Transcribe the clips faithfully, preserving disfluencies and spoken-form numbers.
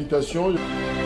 Invitation.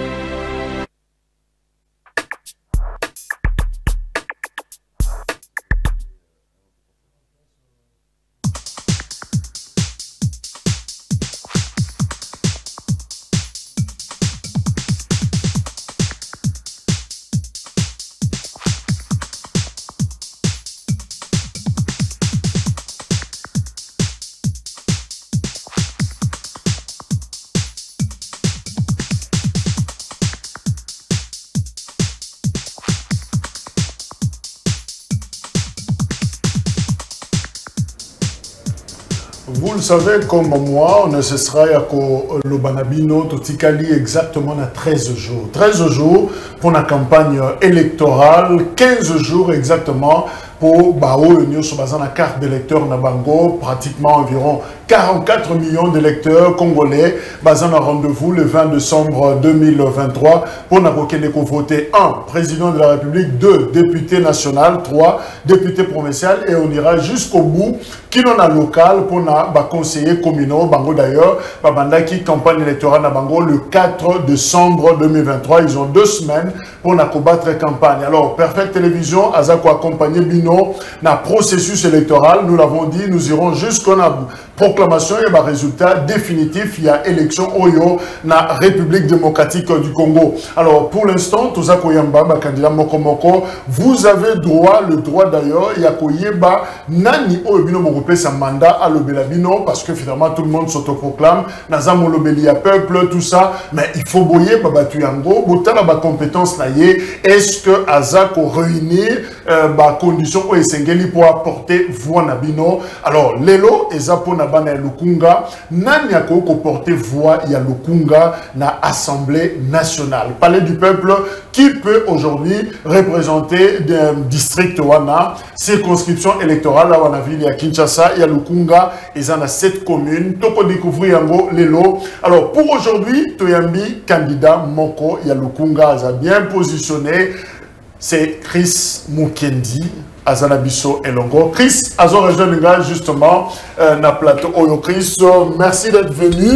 Vous le savez comme moi, on ne cessera que le Banabino Totikali exactement à treize jours. treize jours pour la campagne électorale, quinze jours exactement pour Bao Union sur la carte d'électeur Nabango, pratiquement environ quarante-quatre millions d'électeurs congolais, basé un rendez-vous le vingt décembre deux mille vingt-trois pour Nabokeneko voter un président de la République, deux députés nationaux, trois députés provinciaux et on ira jusqu'au bout qui n'en a local pour na ba conseiller communaux Bango d'ailleurs, Babanda qui campagne électorale Nabango le quatre décembre deux mille vingt-trois, ils ont deux semaines pour na combattre campagne. Alors Perfect Télévision a quoi accompagner Bino na processus électoral, nous l'avons dit, nous irons jusqu'à la proclamation et le résultat définitif, il y a élection Oyo na République démocratique du Congo. Alors pour l'instant, Toza Koyamba, candidat Moko Moko, vous avez droit, le droit d'ailleurs, il y a Koyeba Nani Oyo Moko sa mandat à l'Obelabino, parce que finalement tout le monde s'autoproclame, Nazamo l'Obelia peuple, tout ça, mais il faut boyer Babatu Yango, Botala ba compétence naïe, est-ce que Azako réunir euh, ba condition ou Esengeli pour apporter voix Nabino? Alors, Lelo et Zapo Nabana et Lukunga, Nani a porter voix ya Lukunga na Assemblée nationale. Palais du peuple, qui peut aujourd'hui représenter un district Wana, circonscription électorale à Wanaville et à Kinshasa, il y a Lukunga, ils en ont sept communes, Toko découvrir Yango, Lelo. Alors, pour aujourd'hui, Toyambi, candidat Moko, il y a Lukunga, a bien positionné, c'est Chris Mukendi. Azanabiso Elongo. Chris, Azo Rejoninga, justement, euh, na plateau Oyo. Chris, euh, merci d'être venu.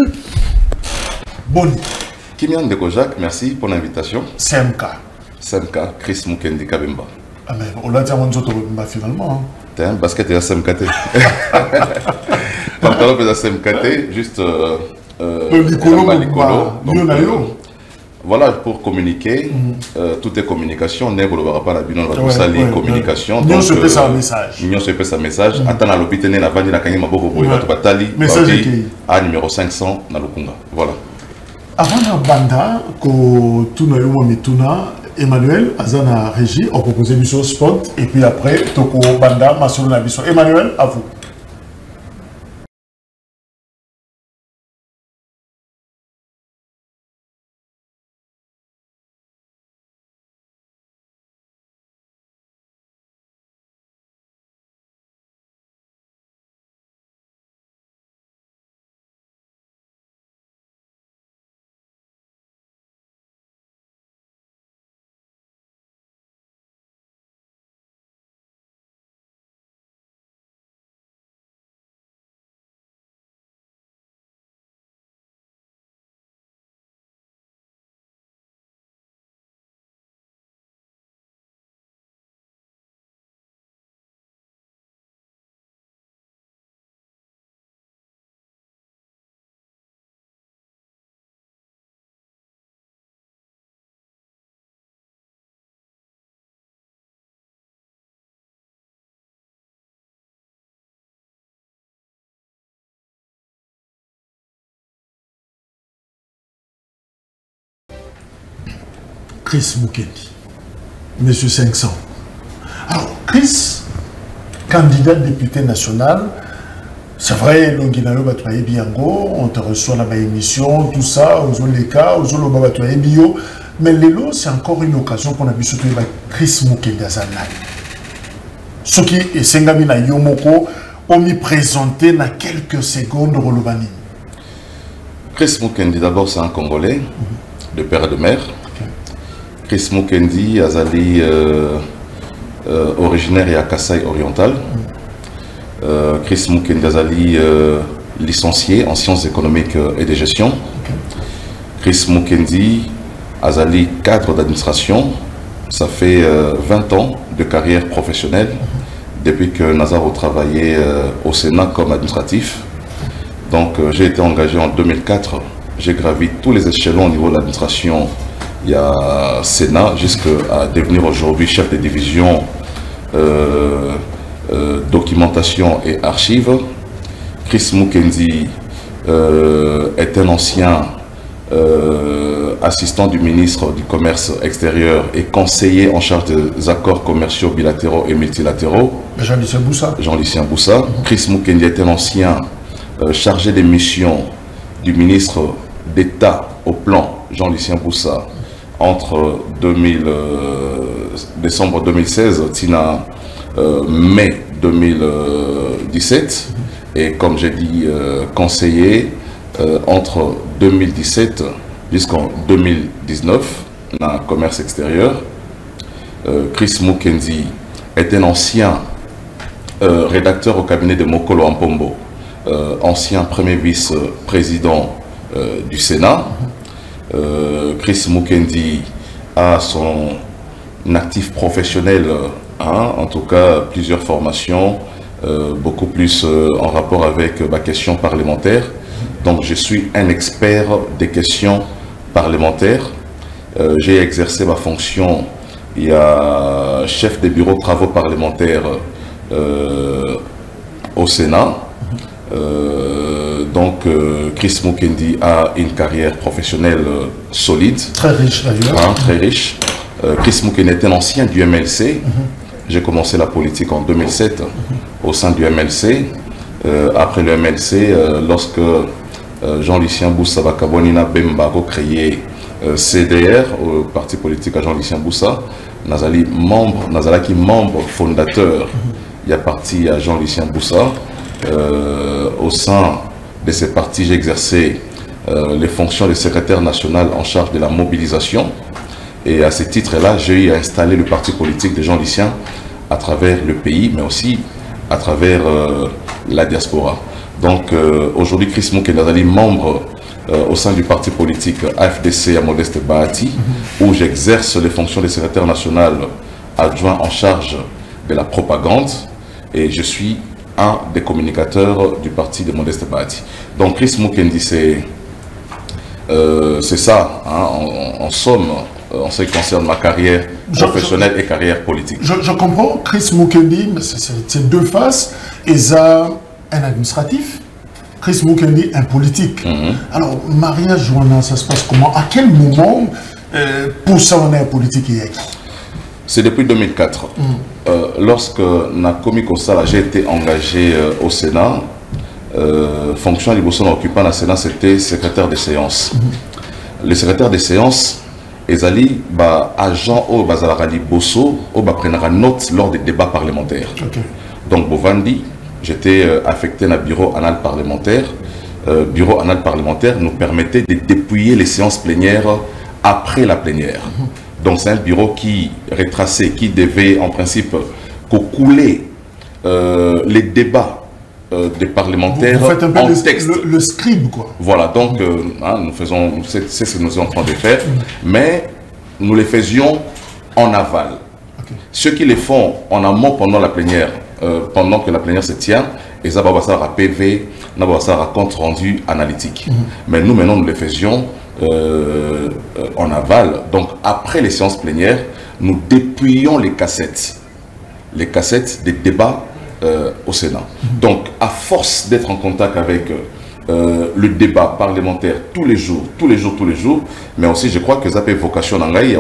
Boni. Kimian de Kojak, merci pour l'invitation. C M K. C M K, Chris Mukendi Kabemba. Ah, mais on l'a dit à Monzo Tobemba finalement. T'es un basket et un C M K T. Pantalon et un C M K T, juste. Euh, euh, le Nicolo, voilà, pour communiquer, mm-hmm. euh, tout est communication. Ne vous le verrez pas la bilan, on va tout ça, les communications. Nous se fait ça message. Nous se fait ça message. Attends, à l'hôpital, la vanille, la canne, ma bobo, boy, la batali. Message qui à numéro cinq cents, na Lukunga. Voilà. Avant la banda, que tout le monde mituna, Emmanuel, Azana Régie, on proposait du spot, et puis après, Toko Banda, Masolo Nabiso. Emmanuel, à vous. Chris Mukendi, Monsieur cinq cents. Alors, Chris, candidat député national, c'est vrai, l'Onginayo Batoye Biango, on te reçoit dans ma émission, tout ça, aux Oleka, aux Oloba Batoye Bio, mais Lelo, c'est encore une occasion pour nous de surtout Chris Mukendi Azanai. Ce qui est Sengami na Yomoko, on m'y présenté dans quelques secondes au Rolobani. Chris Mukendi, d'abord, c'est un Congolais, mm-hmm. de père et de mère. Chris Mukendi, Azali, euh, euh, originaire à Kasaï oriental. Euh, Chris Mukendi, Azali, euh, licencié en sciences économiques et de gestion. Chris Mukendi, Azali, cadre d'administration. Ça fait euh, vingt ans de carrière professionnelle depuis que Nazaro travaillait euh, au Sénat comme administratif. Donc euh, j'ai été engagé en deux mille quatre. J'ai gravi tous les échelons au niveau de l'administration. Il y a Sénat jusqu'à devenir aujourd'hui chef de division euh, euh, documentation et archives. Chris Mukendi euh, est un ancien euh, assistant du ministre du Commerce extérieur et conseiller en charge des accords commerciaux bilatéraux et multilatéraux. Jean-Lucien Boussa. Jean-Lucien Boussa. Mm-hmm. Chris Mukendi est un ancien euh, chargé des missions du ministre d'État au plan Jean-Lucien Boussa entre deux mille, euh, décembre deux mille seize tina euh, mai deux mille dix-sept. Et comme j'ai dit, euh, conseiller euh, entre deux mille dix-sept jusqu'en deux mille dix-neuf dans le commerce extérieur. Euh, Chris Mukendi est un ancien euh, rédacteur au cabinet de Mokolo Ampombo, euh, ancien premier vice-président euh, du Sénat. Euh, Chris Mukendi a son actif professionnel, hein, en tout cas plusieurs formations. Euh, beaucoup plus euh, en rapport avec euh, ma question parlementaire. Donc je suis un expert des questions parlementaires. Euh, j'ai exercé ma fonction, il y a chef des bureaux de travaux parlementaires euh, au Sénat. Euh, donc euh, Chris Mukendi a une carrière professionnelle euh, solide. Très riche d'ailleurs. Hein, très riche. Euh, Chris Mukendi est un ancien du M L C. Mm-hmm. J'ai commencé la politique en deux mille sept mm-hmm. au sein du M L C. Euh, après le M L C, euh, lorsque euh, Jean-Lucien Boussa Bakabonina Bemba a créé euh, C D R, au parti politique à Jean-Lucien Boussa, Nazali membre, Nazalaki membre fondateur, mm-hmm. il y a parti à Jean-Lucien Boussa. Euh, au sein de ces partis, j'ai exercé euh, les fonctions de secrétaire national en charge de la mobilisation. Et à ce titre-là, j'ai eu à installer le parti politique de Jean-Lucien à travers le pays, mais aussi à travers euh, la diaspora. Donc euh, aujourd'hui, Chris Mukendi, membre euh, au sein du parti politique A F D C à Modeste Bahati, mm-hmm. où j'exerce les fonctions de secrétaire national adjoint en charge de la propagande, et je suis un des communicateurs du parti de Modeste Bahati. Donc Chris Mukendi, c'est euh, ça, hein, en, en somme, en ce qui concerne ma carrière professionnelle je, je, et carrière politique. Je, je comprends, Chris Mukendi, c'est deux faces. Eza, un administratif, Chris Mukendi, un politique. Mm-hmm. Alors, mariage, Joanna, ça se passe comment? À quel moment, euh, pour ça, on est un politique? C'est depuis deux mille quatre. Mm. Euh, lorsque Nakomi Kosala, j'ai été engagé euh, au Sénat, euh, fonction de Bosson occupant le Sénat, c'était secrétaire des séances. Mm-hmm. Le secrétaire des séances, Ezali, bah, agent au Bazalarali Bosso, au prendra note lors des débats parlementaires. Okay. Donc, Bovandi, j'étais euh, affecté dans le bureau anal parlementaire. Euh, bureau anal parlementaire nous permettait de dépouiller les séances plénières après la plénière. Mm-hmm. Donc, c'est un bureau qui retraçait, qui devait en principe couler euh, les débats Euh, des parlementaires vous, vous faites un peu en le, texte. Le, le scribe, quoi. Voilà, donc euh, hein, nous faisons, c'est ce que nous sommes en train de faire, mais nous les faisions en aval. Okay. Ceux qui les font en amont pendant la plénière, euh, pendant que la plénière se tient, et ça va ça à P V, ça à compte rendu analytique. Mm-hmm. Mais nous, maintenant, nous les faisions euh, en aval. Donc, après les séances plénières, nous dépouillions les cassettes, les cassettes des débats Euh, au Sénat. Donc, à force d'être en contact avec euh, le débat parlementaire tous les jours, tous les jours, tous les jours, mais aussi, je crois que ça peut vocation d'engager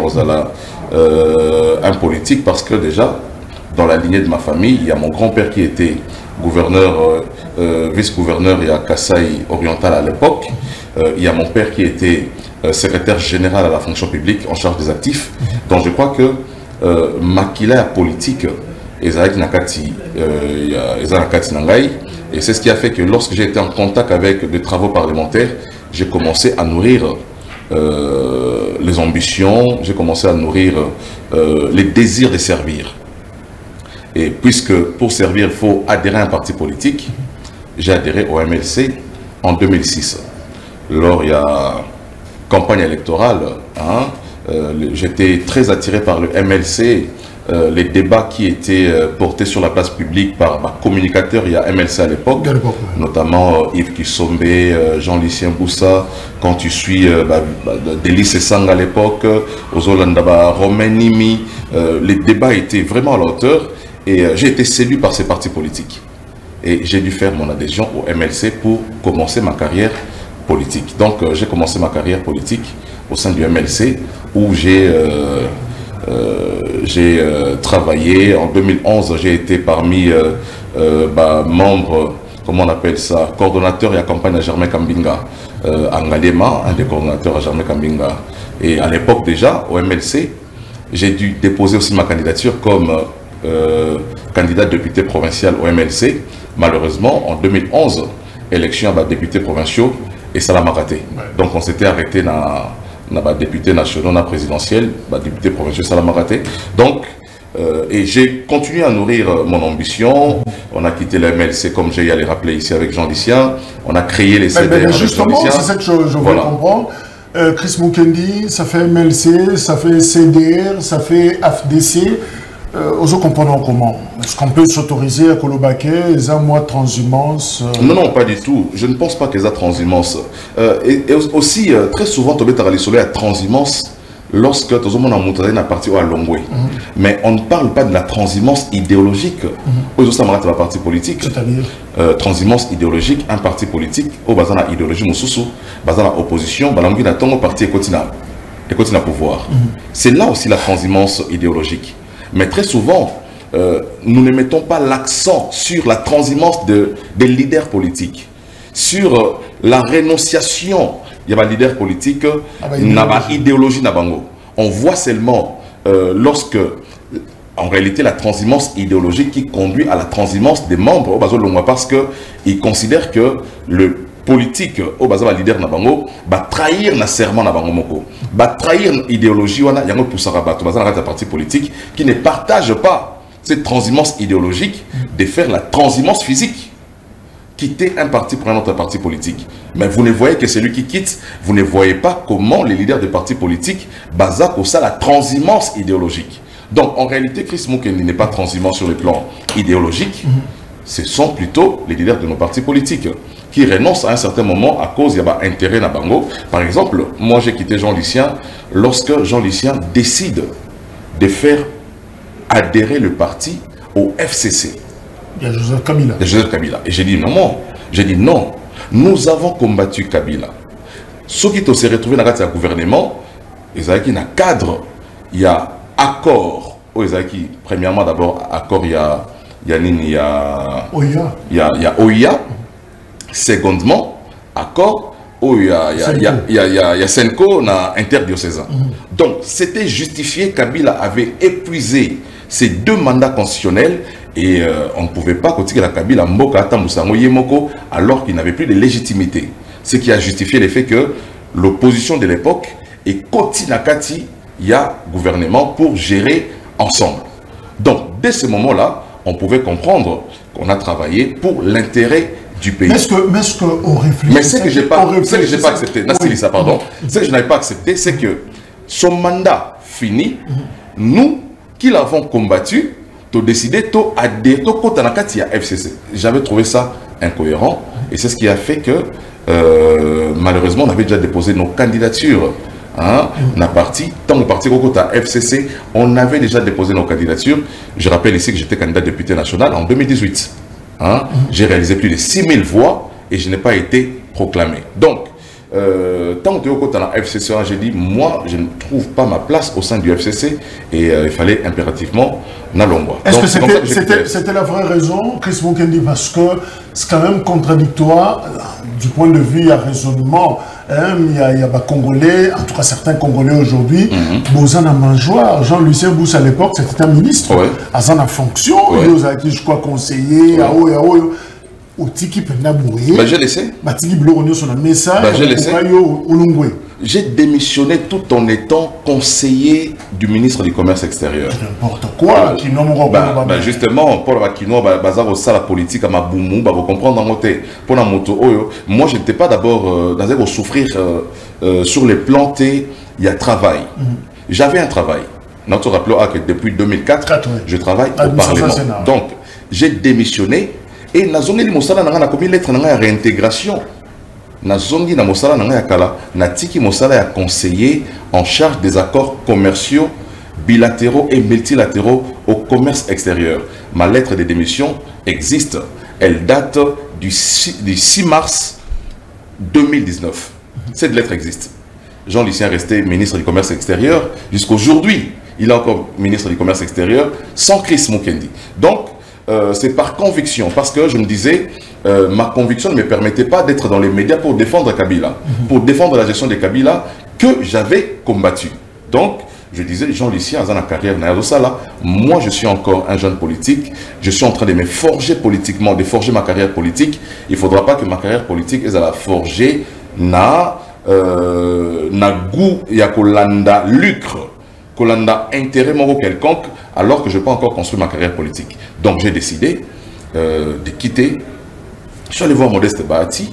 euh, un politique, parce que déjà, dans la lignée de ma famille, il y a mon grand-père qui était gouverneur, euh, euh, vice-gouverneur à Kasaï oriental à l'époque. Euh, il y a mon père qui était euh, secrétaire général à la fonction publique en charge des actifs. Donc, je crois que euh, Makila politique, et c'est ce qui a fait que lorsque j'ai été en contact avec des travaux parlementaires, j'ai commencé à nourrir euh, les ambitions, j'ai commencé à nourrir euh, les désirs de servir. Et puisque pour servir, il faut adhérer à un parti politique, j'ai adhéré au M L C en deux mille six. Lors, il y a campagne électorale, hein, euh, j'étais très attiré par le M L C, euh, les débats qui étaient euh, portés sur la place publique par ma communicateur, il y a M L C à l'époque, notamment euh, Yves Kissombe, euh, Jean-Lucien Boussa, quand tu suis euh, bah, bah, Délice Sang à l'époque, Ozolandaba, Romain Nimi, euh, les débats étaient vraiment à la hauteur et euh, j'ai été séduit par ces partis politiques. Et j'ai dû faire mon adhésion au M L C pour commencer ma carrière politique. Donc euh, j'ai commencé ma carrière politique au sein du M L C où j'ai euh, euh, j'ai euh, travaillé. En deux mille onze, j'ai été parmi euh, euh, bah, membres, comment on appelle ça, coordonnateur et à campagne à Germain Kambinga, euh, à Ngalema, un des coordonnateurs à Germain Kambinga. Et à l'époque déjà, au M L C, j'ai dû déposer aussi ma candidature comme euh, candidat député provincial au M L C. Malheureusement, en deux mille onze, élection à députés provinciaux et ça l'a raté. Ouais. Donc on s'était arrêté dans les députés nationaux, dans présidentiel, député provinciaux, ça l'a raté. Donc, euh, et j'ai continué à nourrir mon ambition. On a quitté le M L C, comme j'ai à les rappeler ici avec Jean Lucien. On a créé les C D R. Mais, mais justement, c'est ça que je, je voilà. veux comprendre. Euh, Chris Mukendi, ça fait M L C, ça fait C D R, ça fait F D C. Euh, aux autres comprenons comment? Est-ce qu'on peut s'autoriser à Kolobake, les un mois de transhumance euh... Non, non, pas du tout. Je ne pense pas qu'ils aient transhumance. Euh, et, et aussi, euh, très souvent, tu as la transhumance lorsque tu as monté à partir à Longwe. Mais on ne parle pas de la transhumance idéologique. Aux autres, ça m'a la partie politique. C'est-à-dire euh, transhumance idéologique, un parti politique, au bazar la idéologie, moussoussou, bazar la opposition, balangi na tongo parti écotina, écotina pouvoir. C'est là aussi la transhumance idéologique. Mais très souvent, euh, nous ne mettons pas l'accent sur la transhumance de, des leaders politiques, sur euh, la rénonciation. Il y a un leader politique, ah bah, il y a une idéologie. On voit seulement euh, lorsque, en réalité, la transhumance idéologique qui conduit à la transhumance des membres, parce qu'ils considèrent que le politique au bazar leader nabango va trahir na serment nabango moko va trahir idéologie wana yango poussara bato bazar na parti politique qui ne partage pas cette transhumance idéologique de faire la transhumance physique, quitter un parti pour un autre parti politique. Mais vous ne voyez que celui qui quitte, vous ne voyez pas comment les leaders de partis politiques basent pour ça la transhumance idéologique. Donc en réalité, Chris Mukendi n'est pas transhumant sur le plan idéologique, ce sont plutôt les leaders de nos partis politiques qui renoncent à un certain moment à cause il y a un intérêt na bango. Par exemple, moi j'ai quitté Jean Lucien lorsque Jean Lucien décide de faire adhérer le parti au F C C. Il y a Joseph Kabila. Il y a Joseph Kabila. Et j'ai dit non, j'ai dit non. Nous avons combattu Kabila. Ceux qui se retrouvent dans le gouvernement, ils ont un cadre, il y a accord. Premièrement, d'abord, accord, il y a il y a il y a O I A. Il y a, il y a O I A. Secondement, accord, oh, il y a, il y a, il y a, il y a, il y a, il y a Senko na interdiocésain. Mm-hmm. Donc, c'était justifié. Kabila avait épuisé ces deux mandats constitutionnels et euh, on ne pouvait pas continuer la Kabila Mboka Tamusango Yemoko alors qu'il n'avait plus de légitimité. Ce qui a justifié le fait que l'opposition de l'époque est Koti Nakati, il y a gouvernement pour gérer ensemble. Donc, dès ce moment-là, on pouvait comprendre qu'on a travaillé pour l'intérêt du pays. Mais est-ce que, mais est-ce qu'on réfléchit? Mais ce que je n'ai pas, pas accepté, oui. ça, pardon, oui. ce que je n'avais pas accepté, c'est que son mandat fini, mm-hmm. nous qui l'avons combattu, tu décidé de adhérer à F C C. J'avais trouvé ça incohérent et c'est ce qui a fait que euh, malheureusement on avait déjà déposé nos candidatures. Hein, mm-hmm. parti, tant que parti à F C C, on avait déjà déposé nos candidatures. Je rappelle ici que j'étais candidat député national en deux mille dix-huit. Hein, mm-hmm. J'ai réalisé plus de six mille voix et je n'ai pas été proclamé. Donc, euh, tant que tu es dans la F C C, j'ai dit, moi, je ne trouve pas ma place au sein du F C C et euh, il fallait impérativement Nalongwa. Est-ce que c'était c'était la vraie raison, Chris Mukendi, parce que c'est quand même contradictoire du point de vue, il y a raisonnement. Hein, il y a, il y a bah, Congolais, en tout cas certains Congolais aujourd'hui, mm-hmm. Bozana Manjoua, Jean-Lucien Boussa à l'époque, c'était un ministre, ouais. Azana fonction, ouais. Il a été, je crois, conseiller, ouais. Ao, Ao, au Tiki Penaboué. Bah, j'ai laissé. Bah, Tiki Blorogno, son message, bah, j'ai laissé. Au Longwe. j'ai démissionné tout en étant conseiller du ministre du Commerce extérieur. N'importe quoi, qui n'ont bah, bah, justement, pour la Kino, bazar au la politique à ma boumou, bah, vous comprenez dans mon thé, pour la moto, moi je n'étais pas d'abord euh, dans un souffrir euh, euh, sur les plantés, il y a travail. Mm -hmm. J'avais un travail. Notre rappelons que depuis deux mille quatre, quatre, oui. je travaille au Parlement. Donc, j'ai démissionné et Nazongi Moussala n'a commis lettre de réintégration. Nazongi na Moussala n'a kala Natiki Moussala a conseiller en charge des accords commerciaux bilatéraux et multilatéraux au commerce extérieur. Ma lettre de démission existe. Elle date du six mars deux mille dix-neuf. Cette lettre existe. Jean Lucien est resté ministre du Commerce extérieur jusqu'aujourd'hui. Il est encore ministre du Commerce extérieur sans Chris Mukendi. Donc, euh, c'est par conviction, parce que je me disais, euh, ma conviction ne me permettait pas d'être dans les médias pour défendre Kabila, mm-hmm. pour défendre la gestion de Kabila, que j'avais combattu. Donc, je disais, Jean Lucien, dans la carrière, moi je suis encore un jeune politique, je suis en train de me forger politiquement, de forger ma carrière politique. Il ne faudra pas que ma carrière politique ait à la forger na, euh, na goût, ya kolanda lucre, kolanda intérêt moral quelconque, alors que je n'ai pas encore construit ma carrière politique. Donc j'ai décidé euh, de quitter. Je suis allé voir Modeste Bahati.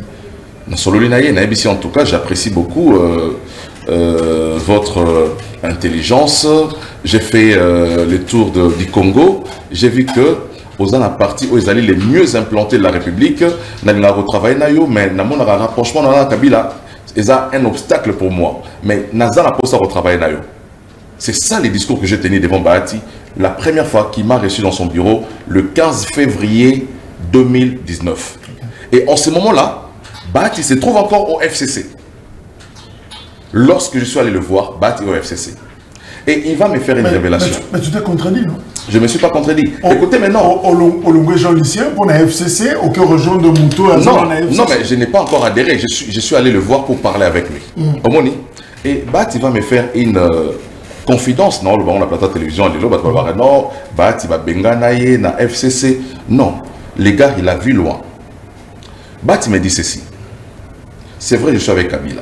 En tout cas, j'apprécie beaucoup euh, euh, votre euh, intelligence. J'ai fait euh, le tour de, du Congo. J'ai vu que aux la partie où ils allaient les mieux implantés de la République, mais dans mon rapprochement dans la Kabila, c'est un obstacle pour moi. Mais Naza n'a pas ça retravailler. C'est ça les discours que j'ai tenus devant Bahati la première fois qu'il m'a reçu dans son bureau le quinze février deux mille dix-neuf. Et en ce moment-là, Bahati se trouve encore au F C C. Lorsque je suis allé le voir, Bahati au F C C. Et il va me faire une mais, révélation. Mais, mais tu t'es contredit, non? Je ne me suis pas contredit. On, Écoutez maintenant. Au Longue Jean Lucien, pour la F C C, aucun rejoint de Mouto à non, la F C C. Non, mais je n'ai pas encore adhéré. Je suis, je suis allé le voir pour parler avec lui. Mm. Omoni. Et Bahati va me faire une euh, confidence. Non, on a plateau de télévision, non, Bahati va benganaye na F C C. Non, les gars, il a vu loin. Bahati me dit ceci. C'est vrai, je suis avec Kabila.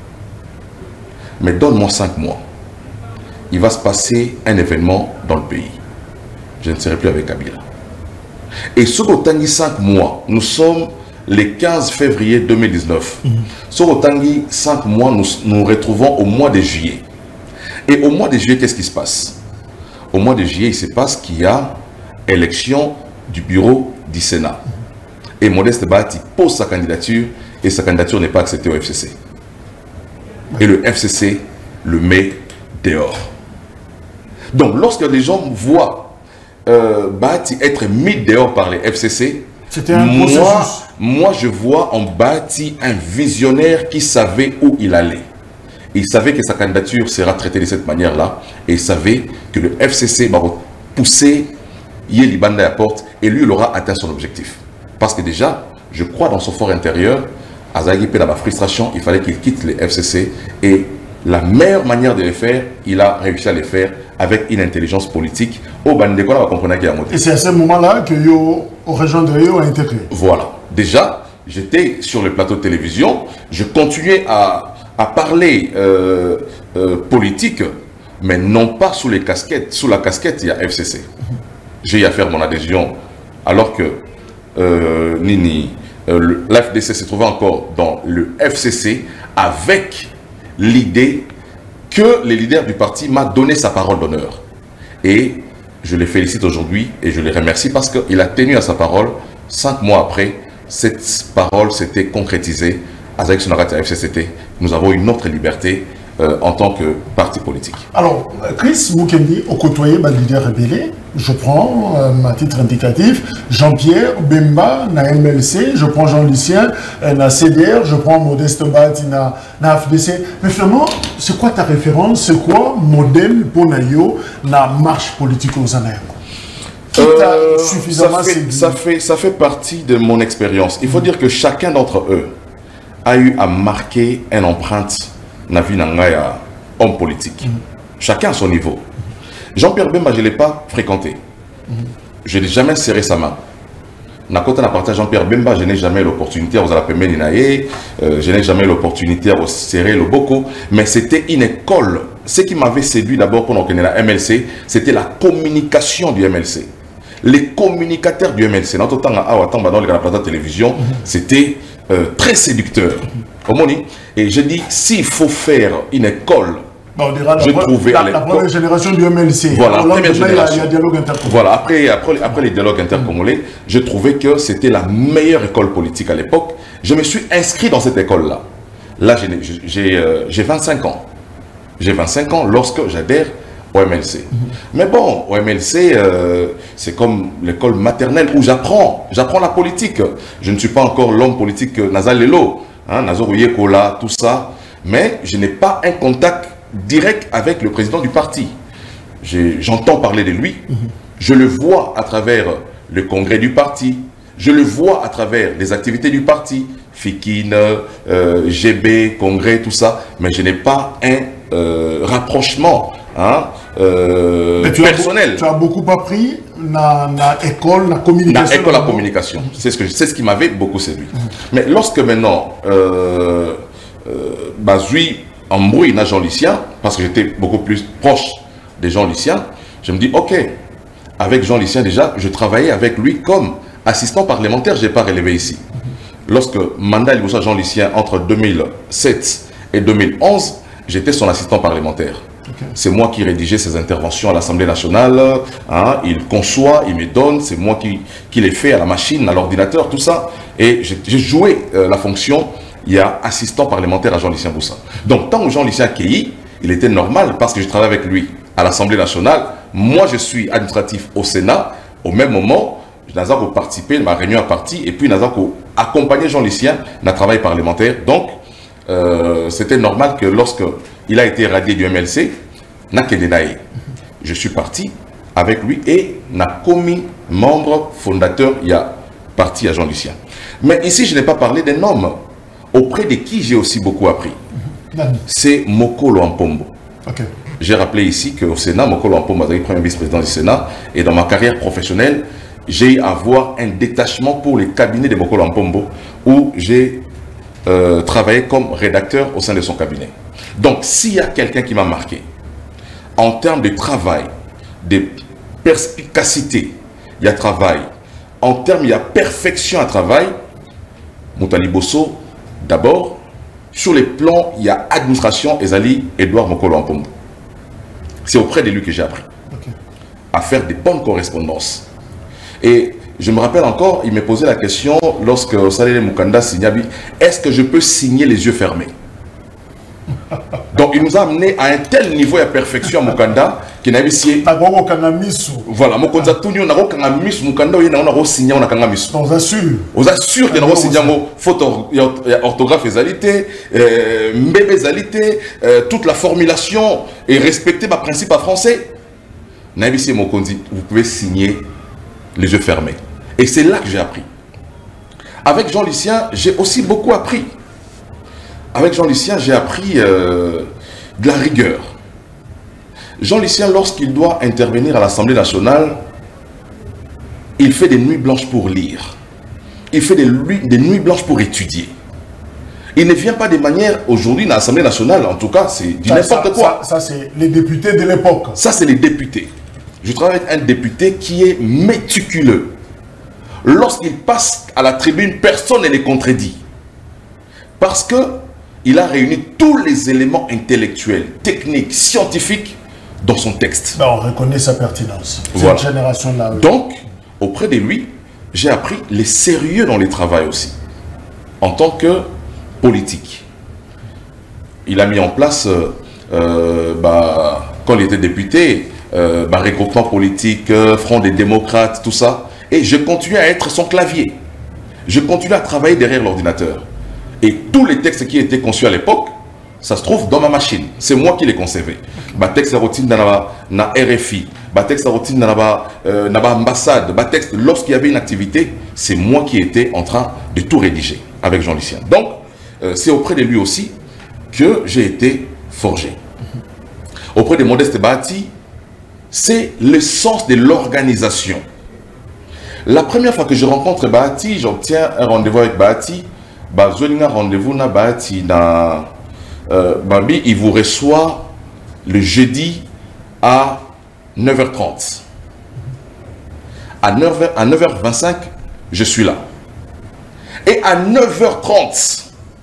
Mais donne-moi cinq mois. Il va se passer un événement dans le pays. Je ne serai plus avec Kabila. Et ce Tangi cinq mois, nous sommes le quinze février deux mille dix-neuf. Ce Tangi cinq mois, nous nous retrouvons au mois de juillet. Et au mois de juillet, qu'est-ce qui se passe? Au mois de juillet, il se passe qu'il y a élection du bureau du Sénat. Et Modeste Bahati pose sa candidature et sa candidature n'est pas acceptée au F C C. Et le F C C le met dehors. Donc lorsque les gens voient euh, Bahati être mis dehors par les F C C, un moi, moi je vois en Bahati un visionnaire qui savait où il allait. Il savait que sa candidature sera traitée de cette manière-là et il savait que le F C C va pousser Yeli Banda à la porte et lui il aura atteint son objectif. Parce que déjà, je crois dans son fort intérieur, à Zagipé, dans ma frustration, il fallait qu'il quitte les F C C et la meilleure manière de le faire, il a réussi à le faire avec une intelligence politique. Au Bandekola, on va comprendre qu'il y a un motif. Et c'est à ce moment-là que Yo, au région de Yo, a intégré. Voilà. Déjà, j'étais sur le plateau de télévision, je continuais à, à parler euh, euh, politique, mais non pas sous les casquettes. Sous la casquette, il y a F C C. J'ai eu à faire mon adhésion alors que euh, Nini, euh, l'A F D C se trouvait encore dans le F C C avec l'idée que le leader du parti m'a donné sa parole d'honneur. Et je le félicite aujourd'hui et je le remercie parce qu'il a tenu à sa parole. Cinq mois après, cette parole s'était concrétisée avec son arrêt à F C C T. Nous avons une autre liberté euh, en tant que parti politique. Alors, Chris Mukendi, au côtoyé le leader rébellé, je prends euh, à titre indicatif Jean-Pierre Bemba, na M L C, je prends Jean-Lucien, euh, na C D R, je prends Modeste Bahati, na, na F D C. Mais finalement, c'est quoi ta référence? C'est quoi modèle pour Nayo, na marche politique aux années? Euh, suffisamment ça, fait, ça, fait, ça fait partie de mon expérience. Il faut mmh. dire que chacun d'entre eux a eu à marquer une empreinte dans la vie d'un homme politique. Mmh. Chacun à son niveau. Jean-Pierre Bemba, je ne l'ai pas fréquenté. Mmh. Je n'ai jamais serré sa main. Nakota n'a partage Jean-Pierre Bemba, je n'ai jamais l'opportunité aux Alapembe Ninaye, euh, je n'ai jamais l'opportunité au serrer le Boko, mais c'était une école. Ce qui m'avait séduit d'abord pendant qu'on est la M L C, c'était la communication du M L C. Les communicateurs du M L C, notre temps à dans la télévision, c'était euh, très séducteur. Et je dis, s'il faut faire une école, bon, on dira je la, trouvais la, la première génération du M L C. Voilà, la première génération. Il y a, il y a dialogue intercommunal. Voilà, après, après, après les dialogues intercommunaux, je trouvais que c'était la meilleure école politique à l'époque. Je me suis inscrit dans cette école-là. Là, Là j'ai euh, vingt-cinq ans. J'ai vingt-cinq ans lorsque j'adhère au M L C. Mm-hmm. Mais bon, au M L C, euh, c'est comme l'école maternelle où j'apprends. J'apprends la politique. Je ne suis pas encore l'homme politique Nazal Lelo, hein, Nazor Kola, tout ça. Mais je n'ai pas un contact direct avec le président du parti. J'entends parler de lui. Mm-hmm. Je le vois à travers le congrès du parti. Je le vois à travers les activités du parti. Fikine, euh, G B, congrès, tout ça. Mais je n'ai pas un euh, rapprochement hein, euh, tu personnel. As, tu as beaucoup appris dans l'école, la communication. Dans l'école, la communication. C'est ce, ce qui m'avait beaucoup séduit. Mm-hmm. Mais lorsque maintenant, euh, euh, Bazoui embrouille dans Jean Lucien, parce que j'étais beaucoup plus proche des Jean Lucien, je me dis, ok, avec Jean Lucien déjà, je travaillais avec lui comme assistant parlementaire, je n'ai pas relevé ici. Mm-hmm. Lorsque mandat il Jean Lucien entre deux mille sept et deux mille onze, j'étais son assistant parlementaire. Okay. C'est moi qui rédigeais ses interventions à l'Assemblée nationale. Hein, il conçoit, il me donne, c'est moi qui, qui les fais à la machine, à l'ordinateur, tout ça. Et j'ai joué euh, la fonction, il y a assistant parlementaire à Jean-Lucien Boussa. Donc, tant que Jean-Lucien accueilli, il était normal parce que je travaille avec lui à l'Assemblée nationale. Moi, je suis administratif au Sénat. Au même moment, Nazar a participé à ma réunion à parti et puis Nazar a accompagné Jean-Lucien dans le travail parlementaire. Donc, euh, c'était normal que lorsque il a été radié du M L C, je suis parti avec lui et n'a commis membre fondateur, il y a parti à Jean-Lucien. Mais ici, je n'ai pas parlé d'un homme auprès de qui j'ai aussi beaucoup appris. C'est Mokolo Ampombo. Okay. J'ai rappelé ici qu'au Sénat, Mokolo Ampombo est premier vice-président du Sénat et dans ma carrière professionnelle, j'ai eu à avoir un détachement pour les cabinets de Mokolo Ampombo où j'ai euh, travaillé comme rédacteur au sein de son cabinet. Donc, s'il y a quelqu'un qui m'a marqué, en termes de travail, de perspicacité, il y a travail. En termes, il y a perfection à travail. Moutali Bosso, d'abord. Sur les plans, il y a administration, Ezali, Edouard Mokolo Ampombo. C'est auprès de lui que j'ai appris. Okay. À faire des bonnes correspondances. Et je me rappelle encore, il me posait la question, lorsque Salele Mukanda Signabi, est-ce que je peux signer les yeux fermés? Donc il nous a amené à un tel niveau de perfection à Mukanda qu'il n'a pas voilà, Mokonza Tunio n'a pas mis Mukanda, il n'a pas signé, on a pas mis. On assure. On assure qu'il n'a pas signé faute orthographe et zalité, mbébé zalité, toute la formulation et respecter ma principe à français. Naïbisi Mokonzi, vous pouvez signer les yeux fermés. Et c'est là que j'ai appris. Avec Jean Lucien, j'ai aussi beaucoup appris. Avec Jean Lucien, j'ai appris euh, de la rigueur. Jean Lucien, lorsqu'il doit intervenir à l'Assemblée nationale, il fait des nuits blanches pour lire. Il fait des, des nuits blanches pour étudier. Il ne vient pas de manière, aujourd'hui, dans l'Assemblée nationale, en tout cas, c'est du n'importe quoi. Ça, ça c'est les députés de l'époque. Ça, c'est les députés. Je travaille avec un député qui est méticuleux. Lorsqu'il passe à la tribune, personne ne les contredit. Parce que il a réuni tous les éléments intellectuels, techniques, scientifiques dans son texte. Ben, on reconnaît sa pertinence. Voilà. Cette génération-là. Oui. Donc, auprès de lui, j'ai appris les sérieux dans les travaux aussi, en tant que politique. Il a mis en place, euh, euh, bah, quand il était député, euh, bah, regroupement politique, euh, Front des démocrates, tout ça. Et je continuais à être son clavier. Je continuais à travailler derrière l'ordinateur. Et tous les textes qui étaient conçus à l'époque, ça se trouve dans ma machine. C'est moi qui les concevais. Ma texte à routine dans la R F I, ma texte à routine dans l'ambassade, ma texte lorsqu'il y avait une activité, c'est moi qui étais en train de tout rédiger avec Jean Lucien. Donc, euh, c'est auprès de lui aussi que j'ai été forgé. Auprès de Modeste Bahati, c'est le sens de l'organisation. La première fois que je rencontre Bahati, j'obtiens un rendez-vous avec Bahati. Bah, j'ai un rendez-vous na Bahati dans euh, Babi, il vous reçoit le jeudi à neuf heures trente. À neuf heures vingt-cinq, je suis là. Et à neuf heures trente,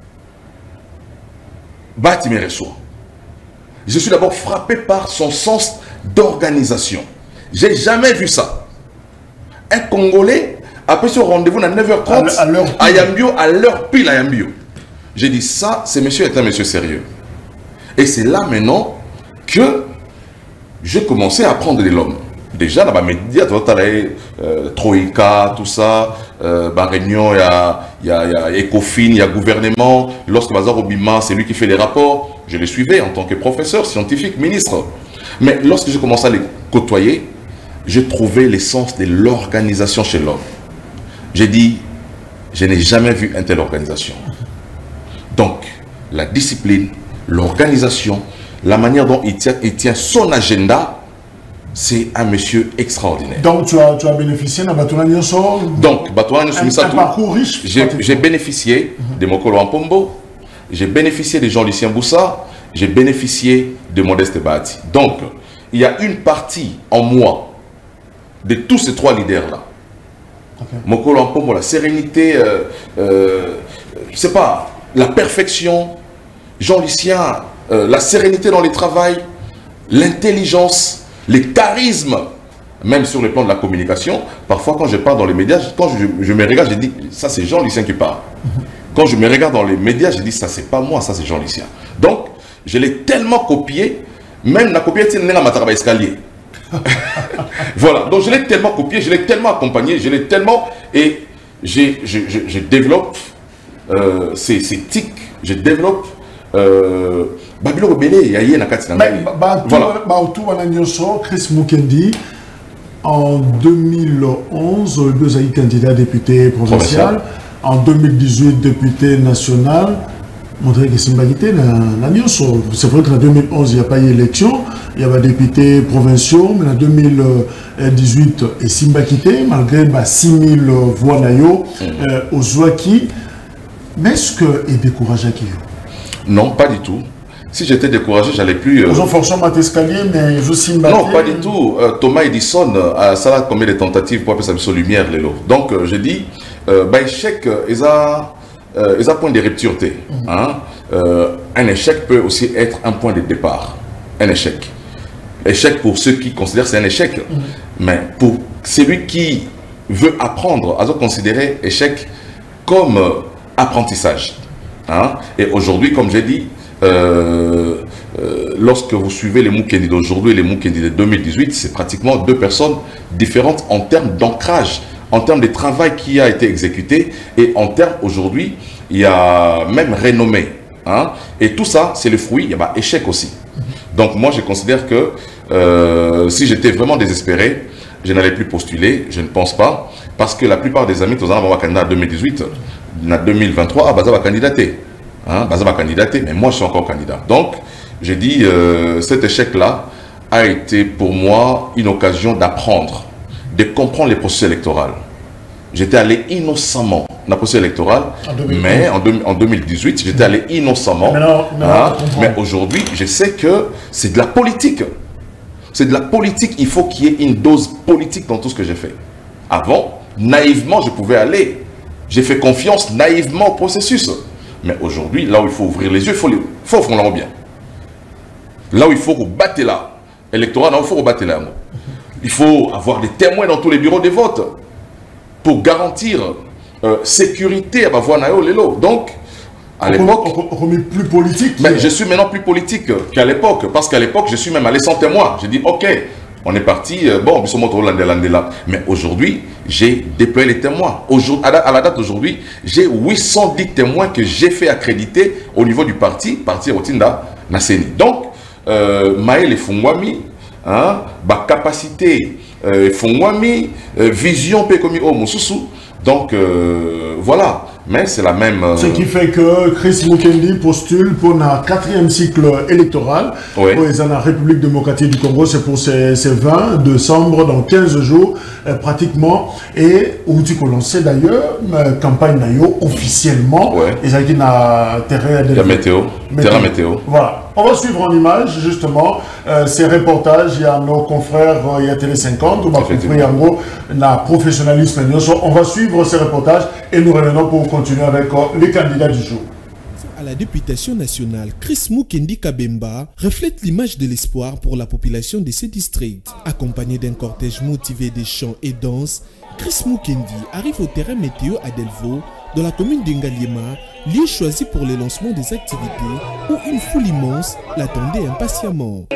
Bahati me reçoit. Je suis d'abord frappé par son sens d'organisation. J'ai jamais vu ça. Un Congolais, après ce rendez-vous à neuf heures trente, à Yambio, à l'heure pile à Yambio. J'ai dit, ça, ce monsieur est un monsieur sérieux. Et c'est là maintenant que j'ai commencé à prendre de l'homme. Déjà, dans les médias, euh, Troïka, tout ça, euh, bah, réunion, il y a, y a, y a Ecofin, il y a gouvernement. Lorsque Bazar Obima, c'est lui qui fait les rapports, je les suivais en tant que professeur, scientifique, ministre. Mais lorsque j'ai commencé à les côtoyer, j'ai trouvé l'essence de l'organisation chez l'homme. J'ai dit, je n'ai jamais vu une telle organisation. Donc, la discipline, l'organisation, la manière dont il tient, il tient son agenda, c'est un monsieur extraordinaire. Donc, tu as, tu as bénéficié de Batoulan Nyoso. Donc, Batoulan Nyoso, un, un parcours riche. J'ai bénéficié mm-hmm. de Mokolo Ampombo, j'ai bénéficié de Jean-Lucien Boussa, j'ai bénéficié de Modeste Bahati. Donc, il y a une partie en moi de tous ces trois leaders-là. Okay. Mokolo Ampombo, la sérénité, euh, euh, je sais pas, la perfection, Jean-Lucien, euh, la sérénité dans le travail, l'intelligence, les charismes, même sur le plan de la communication. Parfois, quand je parle dans les médias, quand je, je me regarde, je dis, ça c'est Jean-Lucien qui parle. Quand je me regarde dans les médias, je dis, ça c'est pas moi, ça c'est Jean-Lucien. Donc, je l'ai tellement copié, même la copié, c'est un mataraba escalier. Voilà, donc je l'ai tellement copié, je l'ai tellement accompagné, je l'ai tellement... Et je, je, je, je développe euh, ces, ces tics, je développe... Euh, Babylon Belé, il y a Chris Mukendi, en deux mille onze, deux aïe candidat député provincial, en deux mille dix-huit député national. Montrer que c'est une validité. C'est vrai qu'en deux mille onze, il n'y a pas eu d'élection. Il y avait des députés provinciaux, mais en deux mille dix-huit, il y a quitté, malgré six mille voix au Zouaki. Mais est-ce qu'il est découragé? Non, pas du tout. Si j'étais découragé, j'allais plus... Euh... Ils ont forcément escalier, mais je suis Non, pas du tout. Euh, Thomas Edison a ça combien de tentatives pour appeler ça sur lumière, les lots. Donc, euh, je dis, euh, bah, échec, ils ont euh, point de rupture. Mm-hmm. Hein? euh, un échec peut aussi être un point de départ. Un échec. Échec pour ceux qui considèrent que c'est un échec. Mm-hmm. Mais pour celui qui veut apprendre, à considérer échec comme euh, apprentissage. Hein? Et aujourd'hui, comme j'ai dit, euh, euh, lorsque vous suivez les Mukendi d'aujourd'hui et les Mukendi de deux mille dix-huit, c'est pratiquement deux personnes différentes en termes d'ancrage, en termes de travail qui a été exécuté et en termes aujourd'hui, il y a même renommé. Hein? Et tout ça, c'est le fruit, il y a bah, échec aussi. Donc moi, je considère que euh, si j'étais vraiment désespéré, je n'allais plus postuler, je ne pense pas, parce que la plupart des amis, tous en candidat en deux mille dix-huit, en deux mille vingt-trois, ah, Baza va candidater. Hein, Baza va candidater, mais moi je suis encore candidat. Donc, j'ai dit, euh, cet échec-là a été pour moi une occasion d'apprendre, de comprendre les processus électoraux. J'étais allé innocemment dans le processus électoral, mais en, deux, en deux mille dix-huit, j'étais allé innocemment. Mais, non, non, hein, mais aujourd'hui, je sais que c'est de la politique. C'est de la politique, il faut qu'il y ait une dose politique dans tout ce que j'ai fait. Avant, naïvement, je pouvais aller. J'ai fait confiance naïvement au processus. Mais aujourd'hui, là où il faut ouvrir les yeux, il faut, les, faut ouvrir bien. Là où il faut battre là, électoral, là où il faut battre là. Il faut avoir des témoins dans tous les bureaux de vote pour garantir euh, sécurité à ma voix naïo lélo. Donc, à l'époque, on est plus politique. Mais je suis maintenant plus politique qu'à l'époque, parce qu'à l'époque, je suis même allé sans témoin. J'ai dit, ok, on est parti, euh, bon, mais aujourd'hui, j'ai déployé les témoins. À la date d'aujourd'hui, j'ai huit cent dix témoins que j'ai fait accréditer au niveau du parti, parti Rotinda Nasseni. Donc, euh, Maël et Fungwami, hein, bah, capacité, euh, Fungwami, euh, vision, Pekomi, oh, Moussousou. Donc, euh, voilà. Mais c'est la même... Euh... Ce qui fait que Chris Mukendi postule pour un quatrième cycle électoral. Oui. Pour la République démocratique du Congo, c'est pour ces, ces vingt décembre, dans quinze jours, euh, pratiquement. Et où tu peux lancer d'ailleurs la campagne d'ailleurs officiellement. Ouais. Et ça qui n'a terrain de... Il y a météo. Terrain météo. Voilà. On va suivre en images, justement, euh, ces reportages. Il y a nos confrères, euh, il y a Télé cinquante, on va compris en gros, la professionnalisme. On va suivre ces reportages et nous revenons pour continuer avec euh, les candidats du jour. À la députation nationale, Chris Mukendi Kabemba reflète l'image de l'espoir pour la population de ce district. Accompagné d'un cortège motivé de chants et danses, Chris Mukendi arrive au terrain météo à Delvaux, dans la commune d'Engaliema, lieu choisi pour le lancement des activités où une foule immense l'attendait impatiemment.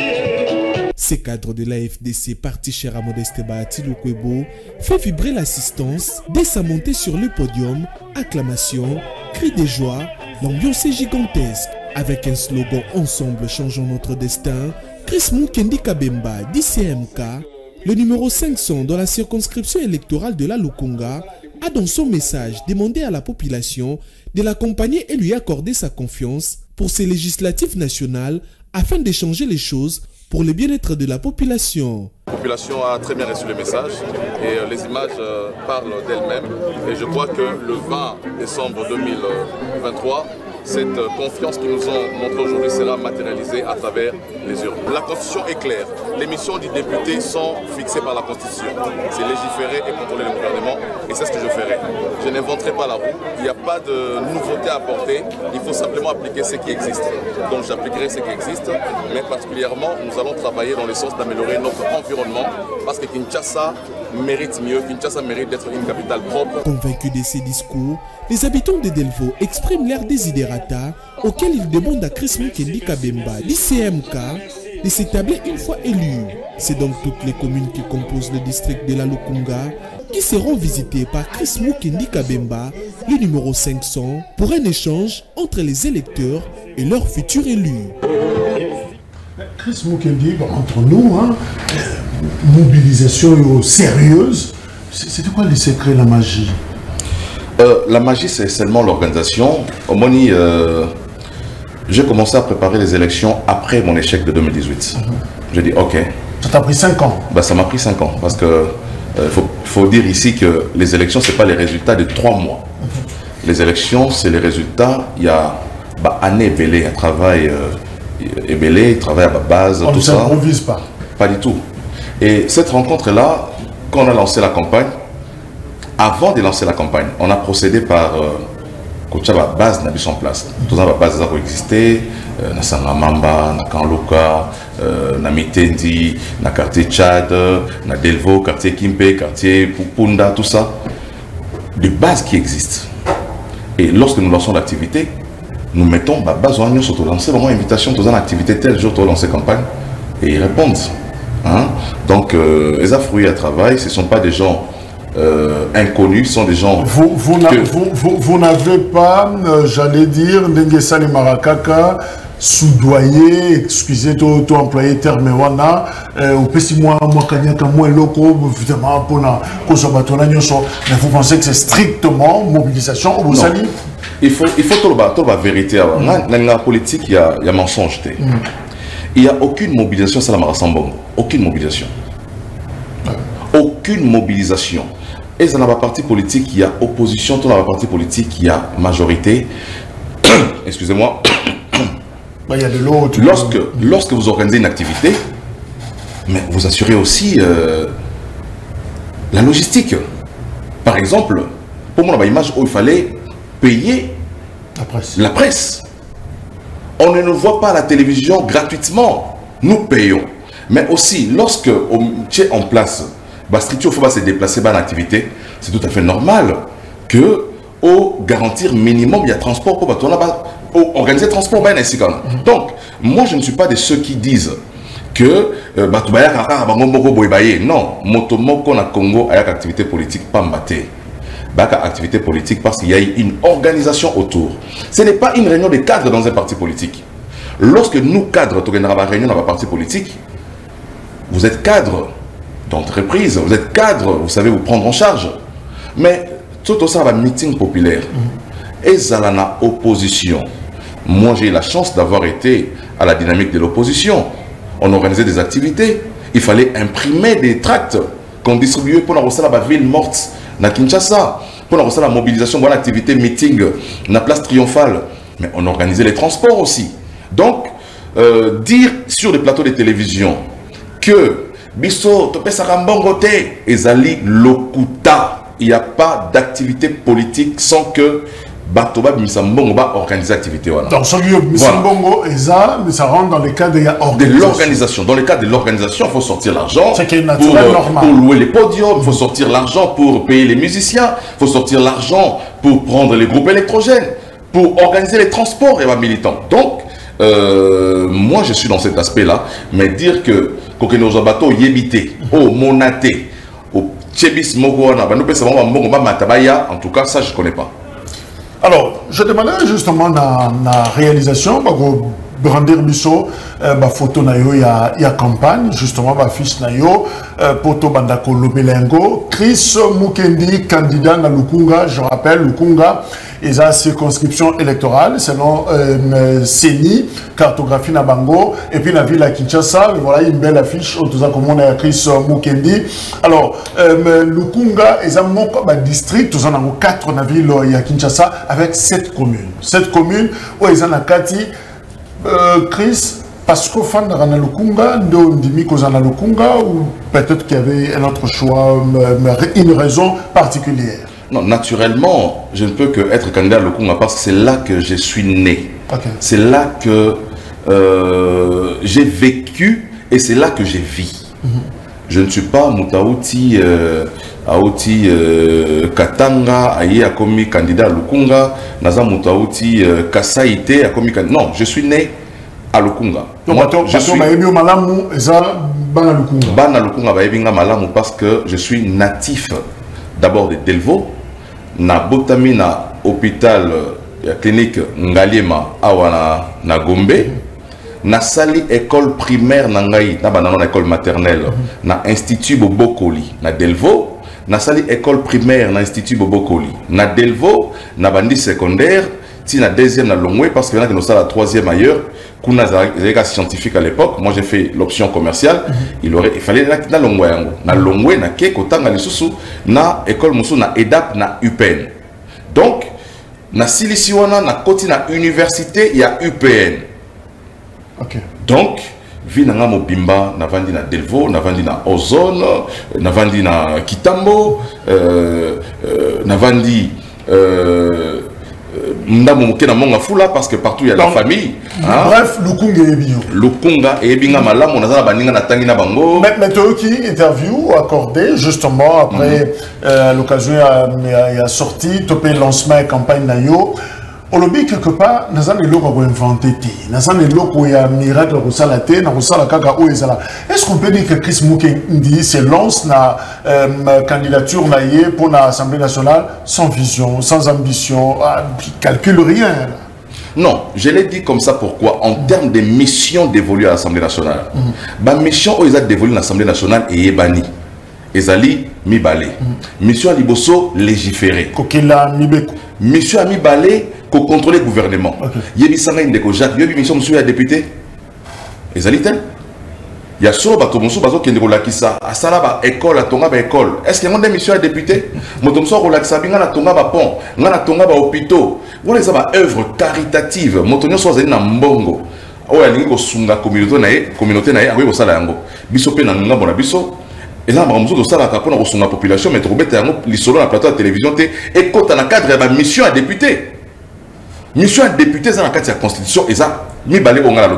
Ce cadre de l'A F D C parti cher à Modeste Bahati Lukwebo fait vibrer l'assistance dès sa montée sur le podium, acclamations, cris de joie, l'ambiance est gigantesque. Avec un slogan « Ensemble, changeons notre destin », Chris Mukendi Kabemba, d'I C M K, le numéro cinq cents dans la circonscription électorale de la Lukunga, a dans son message demandé à la population de l'accompagner et lui accorder sa confiance pour ces législatives nationales afin d'échanger les choses pour le bien-être de la population. La population a très bien reçu le message et euh, les images euh, parlent d'elles-mêmes. Et je crois que le vingt décembre deux mille vingt-trois, cette euh, confiance qu'ils nous ont montrée aujourd'hui sera matérialisée à travers les urnes. La Constitution est claire. Les missions du député sont fixées par la Constitution. C'est légiférer et contrôler le gouvernement. Et c'est ce que je ferai. Je n'inventerai pas la roue. Il n'y a pas de nouveauté à apporter. Il faut simplement appliquer ce qui existe. Donc j'appliquerai ce qui existe. Mais particulièrement, nous allons travailler dans le sens d'améliorer notre environnement. Parce que Kinshasa mérite mieux. Kinshasa mérite d'être une capitale propre. Convaincus de ces discours, les habitants de Delvaux expriment leur desiderata auquel ils demandent à Chris Mukendi Kabemba, d'I C M K, de s'établir une fois élu. C'est donc toutes les communes qui composent le district de la Lukunga qui seront visitées par Chris Mukendi Kabemba, le numéro cinq cents, pour un échange entre les électeurs et leurs futurs élus. Chris Mukendi, entre nous, hein, mobilisation sérieuse, c'est de quoi les secrets, la magie? Euh, la magie, c'est seulement l'organisation. Au Moni, euh, j'ai commencé à préparer les élections après mon échec de deux mille dix-huit. Mm-hmm. J'ai dit, ok. Ça t'a pris cinq ans? Bah, ça m'a pris cinq ans. Parce qu'il euh, faut, faut dire ici que les élections, ce n'est pas les résultats de trois mois. Mm-hmm. Les élections, c'est les résultats. Il y a bah, année belé, un travail euh, belé, il travaille à la base. On tout ne ça. s'improvise pas. Pas du tout. Et cette rencontre-là, quand on a lancé la campagne, avant de lancer la campagne, on a procédé par la euh, base n'a mis en place. Tout ça, la base a existé, na Sangamamba, na Kanluka, na Mitendi, na quartier Tchad, na Delvaux, quartier Kimpe, quartier Pupunda, tout ça, des bases qui existent. Et lorsque nous lançons l'activité, nous mettons la base en sur lancer vraiment invitation, tous en activité tel jour, tu lancer campagne, et ils répondent. Hein? Donc, euh, les affruits à travail, ce ne sont pas des gens Euh, inconnus, sont des gens... Vous, vous, que... vous, vous, vous n'avez pas, euh, j'allais dire, Ndengesali Marakaka, soudoyer, excusez tout employé terme wana, au petit moi, moi, kanyaka, moi, loco, évidemment, pour la consommation, mais vous pensez que c'est strictement mobilisation au Boussali? Il faut, il faut tout le la vérité. Mm. Dans la politique, il y a, il y a mensonge. Mm. Il n'y a aucune mobilisation, ça la Marasambon. Aucune mobilisation. Mm. Aucune mobilisation. Et dans la partie politique, il y a opposition, dans la partie politique, il y a majorité. Excusez-moi. Bah, il y a de l'autre. Lorsque, lorsque vous organisez une activité, mais vous assurez aussi euh, la logistique. Par exemple, pour moi, l'image où il fallait payer la presse. la presse. On ne nous voit pas à la télévision gratuitement. Nous payons. Mais aussi, lorsque on tient en place la structure, il faut se déplacer dans l'activité, c'est tout à fait normal que au garantir minimum, il y a transport pour organiser le transport. Donc, moi, je ne suis pas de ceux qui disent que non, motomoko na Congo a une activité politique pas maté. Activité politique parce qu'il y a une organisation autour. Ce n'est pas une réunion de cadres dans un parti politique. Lorsque nous, cadres, nous avons une réunion dans un parti politique, vous êtes cadre d'entreprise, vous êtes cadre, vous savez vous prendre en charge. Mais tout ça va meeting populaire. Et ça la opposition. Moi, j'ai eu la chance d'avoir été à la dynamique de l'opposition. On organisait des activités. Il fallait imprimer des tracts qu'on distribuait pour la ville morte na Kinshasa, pour la mobilisation, pour l'activité meeting na place triomphale. Mais on organisait les transports aussi. Donc, euh, dire sur les plateaux de télévision que Bisso, Topé Sarambongote, Ezali Lokuta, il n'y a pas d'activité politique sans que Batoba Misambongo va organiser l'activité. Donc, ce qui est Misambongo, mais ça rentre dans le cadre de l'organisation. Dans le cadre de l'organisation, il faut sortir l'argent pour, pour louer les podiums, il faut sortir l'argent pour payer les musiciens, il faut sortir l'argent pour prendre les groupes électrogènes, pour organiser les transports et les militants. Donc, euh, moi je suis dans cet aspect-là, mais dire que Kokeno Zabato Yébité, au Monaté, au Tchébis Mogoana, en tout cas, ça je ne connais pas. Alors, je demandais justement la réalisation, Brandir Bisso, la photo il y a campagne, justement, la fiche nayo, poto bandako lobelengo, Chris Mukendi, candidat na Lukunga, je rappelle, Lukunga, et sa circonscription électorale, selon euh, Seni, cartographie na Bango, et puis la ville à Kinshasa, voilà une belle affiche, au tout ça comme on a Chris Mukendi. Alors, euh, Lukunga, et ça mon district, tout ça dans quatre na ville à Kinshasa, avec sept communes. Sept communes, où ils en a quatre. Euh, Chris, parce qu'au fond de Rana Lukunga, ou peut-être qu'il y avait un autre choix, une raison particulière? Non, naturellement, je ne peux que être candidat à Lukunga parce que c'est là que je suis né. Okay. C'est là que euh, j'ai vécu et c'est là que j'ai vis. Mm-hmm. Je ne suis pas Moutaouti, euh, Aouti euh, Katanga, aïe a commis candidat à Lukunga, Naza Moutaouti euh, Kasaïté a commis candidat. Non, je suis né à Lukunga. Donc, moi, je suis Malamu, Bana Lukunga. Bana Lukunga, Malamu parce que je suis natif d'abord de Delvaux, na botami na hôpital la clinique Ngaliema awana na Gombe. Na sali école primaire na ngai na banana école maternelle na institut Bobokoli na Delvaux, na sali école primaire na institut Bobokoli na Delvaux, na bandi secondaire ti na deuxième na Longwe parce que là que nous ça la troisième ailleurs kuna za scientifique à l'époque. Moi j'ai fait l'option commerciale. Il aurait il fallait na Longwe yango na Longwe na ke kotanga lisusu na école musu na E D A P na U P N. Donc na silisiwana na koti na université il y a U P N. Okay. Donc, vi nanga mobimba na vandi na Delvaux, na vandi na Ozone, na vandi na Kitambo, euh, euh, na vandi euh, ndamo moke na monga fula parce que partout il y a donc, la famille. Hein? Bref, Lukunga et Bio. Lukunga et Binga malamu na zala baninga na tangi na bango. Mais mais toi qui interview accordé justement après mm -hmm. euh, l'occasion a sorti topé lancement et campagne na yo. Au lobby quelque part, nous avons des lots qui ont inventé, nous avons des lots qui ont miracle pour ça la terre, nous avons kaka où est là. Est-ce qu'on peut dire que Chris Mukendi se lance na euh, candidature naïe pour l'Assemblée nationale sans vision, sans ambition, il calcule rien? Non, je l'ai dit comme ça pourquoi en termes de mission dévolue à l'Assemblée nationale. Mm -hmm. Ma mission où ils ont dévolue à l'Assemblée nationale est Ebani. Ezali mi balé. Mm -hmm. Mission à Liboso légiférer. Kokela mi beko. Mission à mi balé pour contrôler le gouvernement. Yebi Sanga Indeko Jacques, Yebi mission monsieur à député. Ezali tel. Il y a solo bato monsieur bazo kendeko lakisa. Asala ba école à tonga ba école. Est-ce qu'il y a des missions à député? Motomso relaxa binga na tonga ba pont, nga na tonga ba hôpitaux. Voilà ça ba œuvre caritative. Motonyo so zali na mbongo. Oya lingi ko sunga communauté na ye, communauté na ye, akoy ko sala yango. Biso pe na ngambo na biso. Et là, je suis la population, mais je suis la plateau de télévision et quand on a cadre de mission à député. Mission à député, c'est dans la constitution et ça, il y a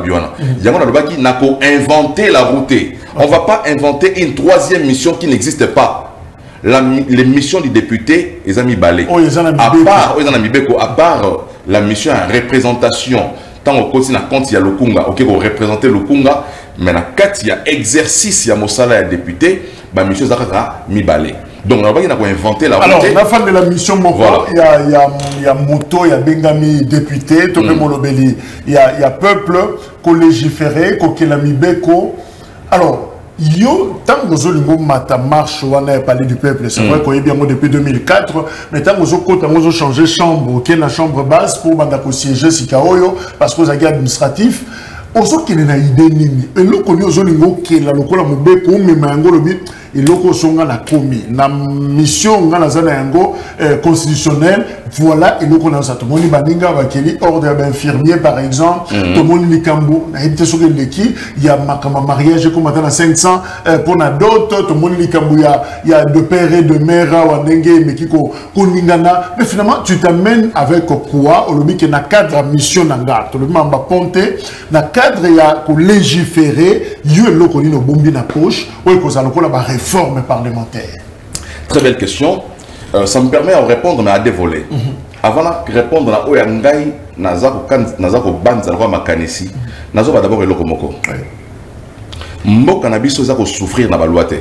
inventé la route. On ne va pas inventer une troisième mission qui n'existe pas. La, les missions du député, ils ont mis balai. À part, à part la mission à représentation, tant au côté il y a le Kunga, ok, pour représenter le Kunga. Mais quand il y a exercice, il y a mon salaire député, bah monsieur Zaka mi balé. Donc on va inventer la route. Alors la fin de la mission, voilà. il y a il y a il y a moto, il y a Bengami député, Topé mm. Molobeli, il y a il y a peuple, co légiféré, co kelami beko. Alors Yo, tant que vous mata marche, on a parlé du peuple, c'est vrai qu'on est bien depuis deux mille quatre, mais tant que vous avez changé de chambre, qui est la chambre basse pour siéger Sikaoyo, parce que vous avez administratif, vous avez une idée, et là, vous avez une idée qui est la locale, mais et loko songa na komi na mission nga na zana yango euh, constitutionnelle voilà et loko na sa to moni baninga bakeli ordre d'infirmier par exemple to moni likambo na été sur leki il y a makama mariage comme dans cinq cents euh, pour na d'autres to moni likambo ya il y a de père et de mère wa ndenge mais kiko koningana mais finalement tu t'amènes avec quoi au lobby que na cadre mission nanga to le mamba ponte na cadre ya ko légiférer yo loko ni no bombi na poche ou ko za loko la ba forme parlementaire. Très belle question. Euh, ça me permet de répondre mais à deux volets. Mm -hmm. Avant de répondre à Oyangai, Nazako Banzalwa Makanesi, Nazako d'abord le Lokomoko. Mboka Nabiso Zako souffrir na baluate.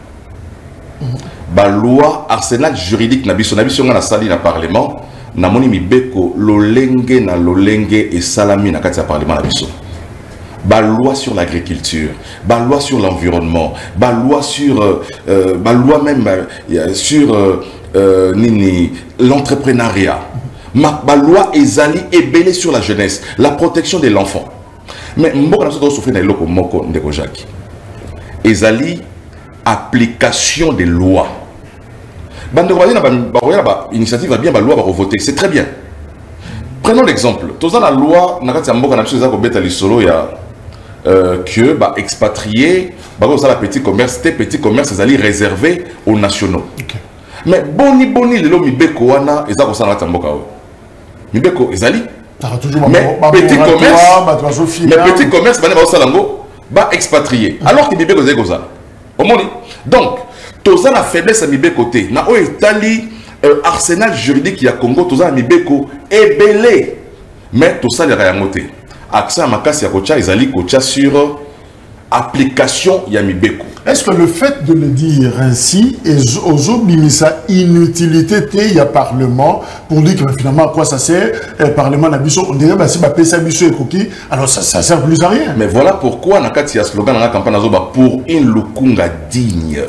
Ba loi arsenal juridique Nabiso Nabiso na sali na parlement, na moni mibeko lolenge na lolenge et salami na kati ya parlement Nabiso. Ba loi sur l'agriculture, ba loi sur l'environnement, ba loi sur, euh, euh, ba loi même euh, sur euh, euh, nini l'entrepreneuriat, ma ba loi ezali ébélé sur la jeunesse, la protection de l'enfant. Mais mboko na soto souffrir na eloko moko ndeko Jacques. Ezali application des lois. Bande royale na ba royale ba initiative va bien ba loi va voter, c'est très bien. Prenons l'exemple. Toza la loi na kati ya mboka na biso ko beta lisolo ya Euh, que bah, expatriés, bah, la petit commerce, c'était petit commerce, ils allaient réserver aux nationaux. Okay. Mais boni boni le mi beko wana, ils ont ça na tamboka. Mi beko ils allaient. Mais petit commerce, mais petit commerce, bah na salango, bah expatriés. Alors que mi beko zé goza. Au monde. Donc, toza la faiblesse à mi beko côté. Na o Italie arsenal juridique ya Congo, toza mi beko ébélé. Mais tout ça les rayamoté. Accès à Makasi Yakocha, ils allaient coacher sur application Yamibeko. Est-ce que le fait de le dire ainsi, aux obimisa inutilité, il y a Parlement, pour dire que finalement, à quoi ça sert, le Parlement Nabiso, on dirait que si on ça Biso et Koki, alors ça ne sert plus à rien. Mais voilà pourquoi, Nakati a slogan dans la campagne pour une Lukunga digne.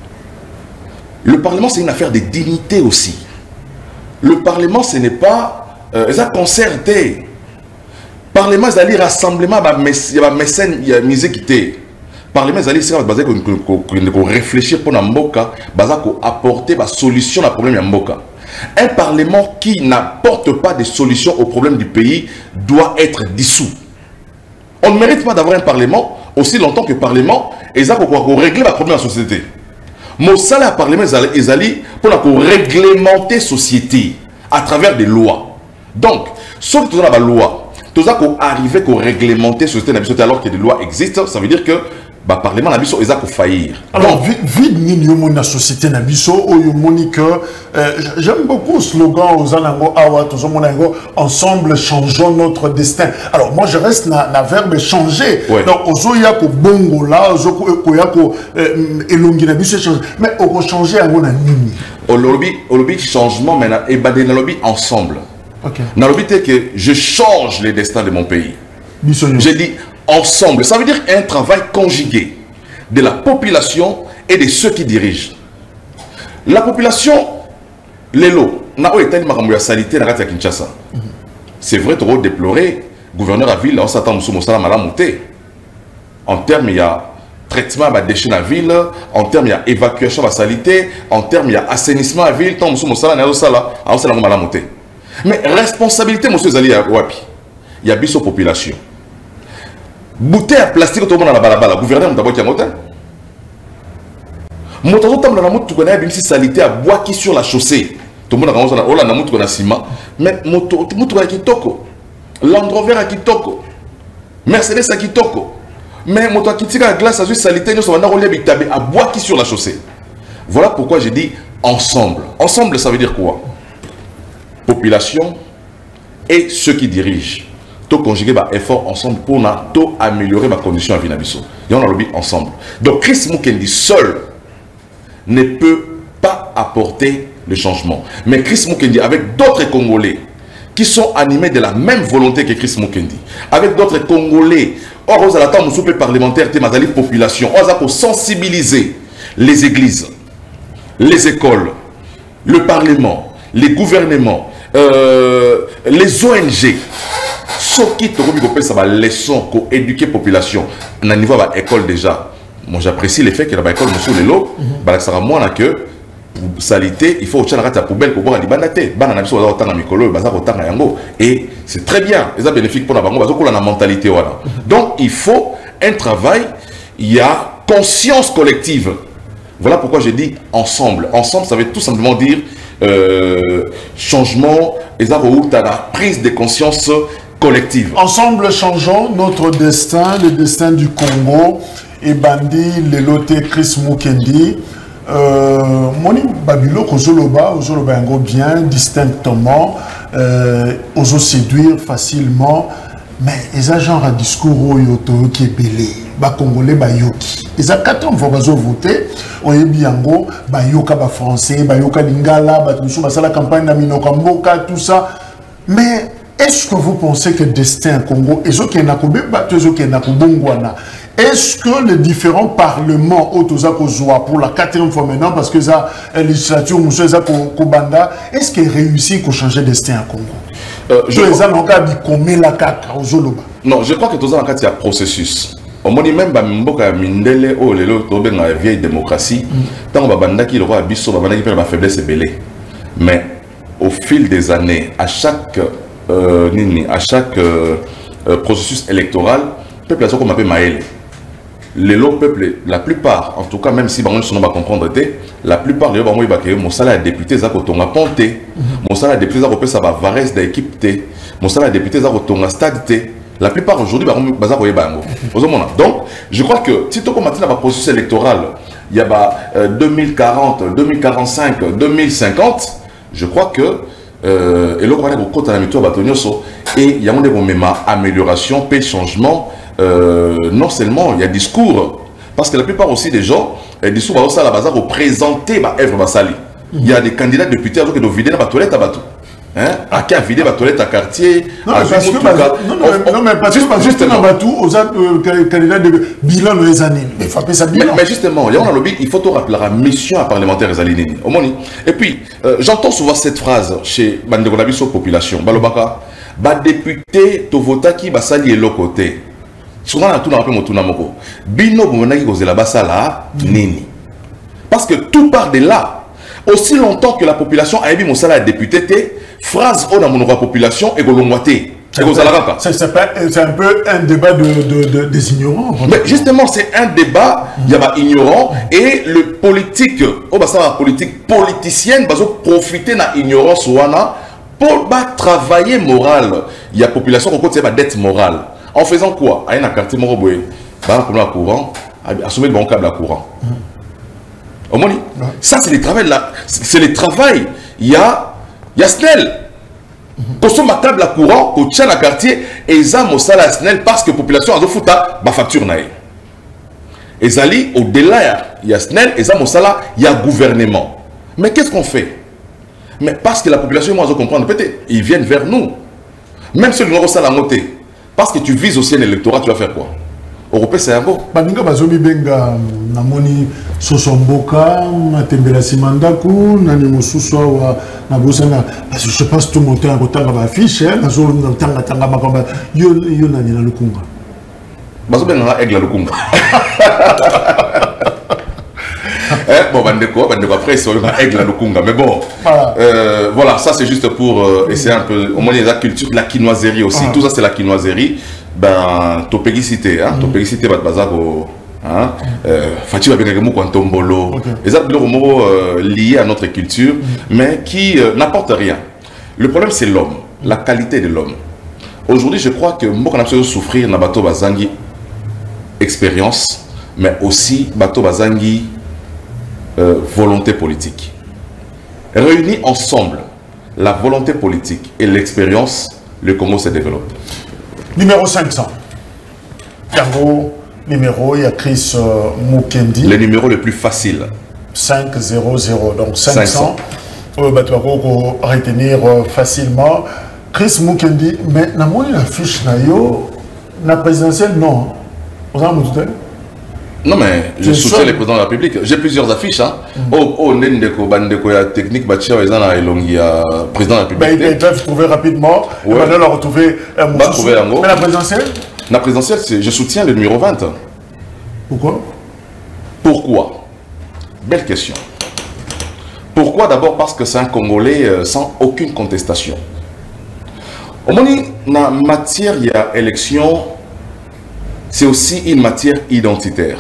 Le Parlement, c'est une affaire de dignité aussi. Le Parlement, ce n'est pas. Euh, ça concerté. Parlement, ils allaient rassemblement, il y a mécène, il y a misé qui était. Parlement, ils allaient basé qu'on réfléchir pour Namboka, basé qu'on apporter la solution au problème de Namboka. Un parlement qui n'apporte pas de solution au problème du pays doit être dissous. On ne mérite pas d'avoir un parlement aussi longtemps que le parlement, ils allaient pour régler le problème de la société. Mon salaire parlement, ils allaient pour réglementer la société à travers des lois. Donc, sauf que tu as la loi. Tout ça qu'on arrive à réglementer ce système alors que des lois existent, ça veut dire que le Parlement n'a pas faillir. Alors, vite ni la société n'a que j'aime beaucoup le slogan aux Anango Awa, ensemble changeons notre destin. Alors, moi je reste dans le verbe changer. Ouais. Donc, aux Oyako Bongo là, aux Oyako Elongi Nabiso changer. Mais on va changer à mon ami. Au lobby, au lobby changement, mais et badé dans le lobby ensemble. Okay. Dans le but que je change les destins de mon pays. J'ai dit ensemble. Ça veut dire un travail conjugué de la population et de ceux qui dirigent. La population, les lots, n'a pas été une salité dans la Kinshasa. C'est vrai, tu as déploré, gouverneur à ville, on s'attend à monter. En termes, il y a traitement des déchets dans la ville, en termes, il y a évacuation de la salité, en termes, il y a assainissement à la ville, tant que nous sommes à monter. Mais responsabilité, monsieur Zali Wapi, il y a biso population. Bouteille à plastique, tout le monde a la balabala. Gouverneur, nous avons moteur. Moto tam na moto connaît bien si salité à bois qui sur la chaussée. Tout le monde a commencé à ola na moto na ciment. Mais moto moto à kitoko. Land Rover à kitoko. Mercedes à kitoko. Mais moto à kitiko à glace à juste salité, nous sommes en relié bitabe à bois qui sur la chaussée. Voilà pourquoi j'ai dit ensemble. Ensemble, ça veut dire quoi? Population et ceux qui dirigent. Tout conjuguer bah, effort ensemble pour na, tout améliorer ma condition à Vinabiso. Et on a lobby ensemble. Donc Chris Mukendi seul ne peut pas apporter le changement. Mais Chris Mukendi avec d'autres Congolais qui sont animés de la même volonté que Chris Mukendi, avec d'autres Congolais Or, aux alatans, nous sommes parlementaires, la population. On a pour sensibiliser les églises, les écoles, le parlement, les gouvernements, euh, les O N G. Ce qui te ça va leçon pour éduquer la population. À un niveau de l'école déjà. Moi, j'apprécie le fait que l'école nous les lots, ça sera moins que salité, il faut au la poubelle pour boire les banatés. Et c'est très bien, c'est bénéfique pour la la mentalité. Donc il faut un travail, il y a conscience collective. Voilà pourquoi je dis ensemble. Ensemble, ça veut tout simplement dire euh, changement, et ça la prise de conscience collective. Ensemble, changeons notre destin, le destin du Congo. Et Bandi, le loté Chris Mukendi. Euh, moni babilo kozoloba ozoloba yango bien distinctement euh, ozo séduire facilement mais les agents à discours yoto qui est belé ba congolais ba yoki ils a quatre fois bazo voter on est bien go ba yoka ba français ba yoka lingala ba tout ça la campagne na minoka mboka tout ça mais est-ce que vous pensez que destin Congo et ce qui est na kobe ba tout ce qui est na kobongwana. Est-ce que les différents parlements pour la quatrième fois maintenant, parce que ça, la législature, est-ce qu'ils réussissent à changer de destin à Congo? euh, je crois... Non, je crois que tout ça, il y a un processus. Au moins, même la vieille démocratie, tant que la faiblesse est belée. Mais au fil des années, à chaque, euh, à chaque euh, processus électoral, le peuple a ce qu'on appelle Maël. Les lots peuples, la plupart, en tout cas, même si on va comprendre, la plupart des gens qui ont salaire de député, ils ont ponté, mon salaire de député, ils ont varese d'équipe, mon salaire de député, ils ont stade. La plupart aujourd'hui, ils ont donc, je crois que si tu commences dans le processus électoral, il y a deux mille quarante, deux mille quarante-cinq, deux mille cinquante, je crois que euh, et là, on et il y a une amélioration, paix, changement. Euh, non seulement il y a discours, parce que la plupart aussi des gens, les discours vont à la base représenter ma œuvre Basali. Il y a des candidats députés qui doivent vider la toilette à bateau. Hein? À qui a vidé la toilette à quartier? Non, à parce que, bah, non, non, on, non, mais parce que pas juste un bateau aux candidats de bilan dans les années. Mais il faut ça bilan. Mais, mais justement, il y a un lobby, il faut te rappeler la mission à parlementaire des Alinini. Et puis, euh, j'entends souvent cette phrase chez Bandegonabi sur population. Balobaka, ba député, to vota qui basali et l'autre côté. Souvent, on a tout dans le monde. Bino, vous venez de la basala, nini. Parce que tout part de là. Aussi longtemps que la population a émis mon salaire député, phrase au dans mon population et golomboité. C'est un peu un débat de, de, de, des ignorants. Mais justement, c'est un débat, il y a ignorant et le politique, oh bah ça la politique politicienne, va profiter de l'ignorance pour travailler moral. Il y a population qui côté ma dette morale. En faisant quoi? À un quartier Moroboé, bah comme la courant, à soumettre le bon câble à courant. Au moins, ça c'est le travail là, c'est le travail. Il y a, il y a Snell. Consomme ma table à courant, au tient la quartier, et ils ont salaire à Snell parce que la population a de fouta, ma facture naïe. Et Zali, au-delà, il y a Snell, et ils ont salaire, il y a gouvernement. Mais qu'est-ce qu'on fait? Mais parce que la population, moi je comprends, peut-être, ils viennent vers nous. Même si nous avons ça la montée. Parce que tu vises aussi un électorat, tu vas faire quoi? Européen, c'est un beau. Baninga bazomi benga namoni sosomboka matembela simandaku nani mosusu wa na bosana parce que je pense tout monter en kotanga ba affiche hein bazo tanga tanga makamba yo yo nani na lukunga bazo benga aigle lukunga eh bon bandeko bandeko après c'est un aigle lukunga mais bon voilà, euh, voilà ça c'est juste pour euh, essayer un peu au moins la culture de la quinoiserie aussi ah. Tout ça c'est la quinoiserie. Ben, topégicité, hein, topégicité, bat bazako, hein, Fatima Benegamo Quantombolo, les autres liés à notre culture, mais qui n'apportent rien. Le problème, c'est l'homme, la qualité de l'homme. Aujourd'hui, je crois que moi, on a besoin de souffrir dans bateau bazangi expérience, mais aussi bateau bazangi volonté politique. Réunis ensemble, la volonté politique et l'expérience, le Congo se développe. Numéro cinq cents. Yango, numéro, il y a Chris euh, Mukendi. Le numéro le plus facile. cinq zéro zéro, donc cinq cents. Euh, bah, tu vas retenir euh, facilement. Chris Mukendi, mais na moi la fiche na yo, na présidentielle non. Vous avez un Non, mais je soutiens le président de la République. J'ai plusieurs affiches. Hein. Mm. Oh, oh, Nendeko, Bandeko, la technique, Bachia, Ezana, Elongi, président de la République. Ben, ils peuvent trouver rapidement. Ouais. Et maintenant, retrouver un mot. Mais la présidentielle? La présidentielle, je soutiens le numéro vingt. Pourquoi? Pourquoi? Belle question. Pourquoi? D'abord parce que c'est un Congolais sans aucune contestation. Au moment où, en matière, il y a élection, c'est aussi une matière identitaire.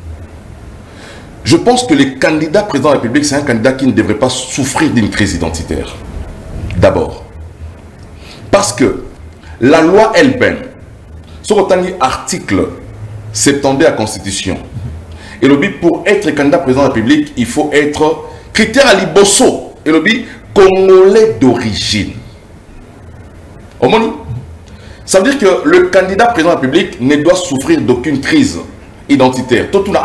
Je pense que le candidat président de la République, c'est un candidat qui ne devrait pas souffrir d'une crise identitaire. D'abord. Parce que la loi elle-même, sur l'article soixante-dix de la Constitution, et le but pour être candidat président de la République, il faut être critère à l'ibosso, et le but congolais d'origine. Au moment ça veut dire que le candidat président de la République ne doit souffrir d'aucune crise identitaire.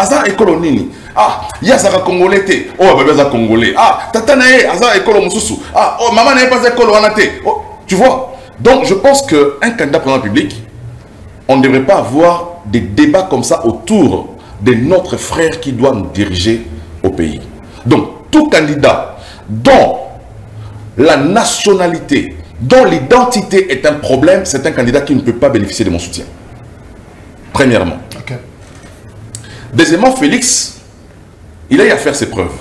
Ah, il y a un Congolais. Oh, il y a un Congolais. Ah, Tatanae, il y a un Congolais. Ah, oh, maman n'est pas un Congolais. Oh, tu vois. Donc, je pense qu'un candidat président de la République, on ne devrait pas avoir des débats comme ça autour de notre frère qui doit nous diriger au pays. Donc, tout candidat dont la nationalité, dont l'identité est un problème, c'est un candidat qui ne peut pas bénéficier de mon soutien. Premièrement. Okay. Deuxièmement, Félix, il a eu à faire ses preuves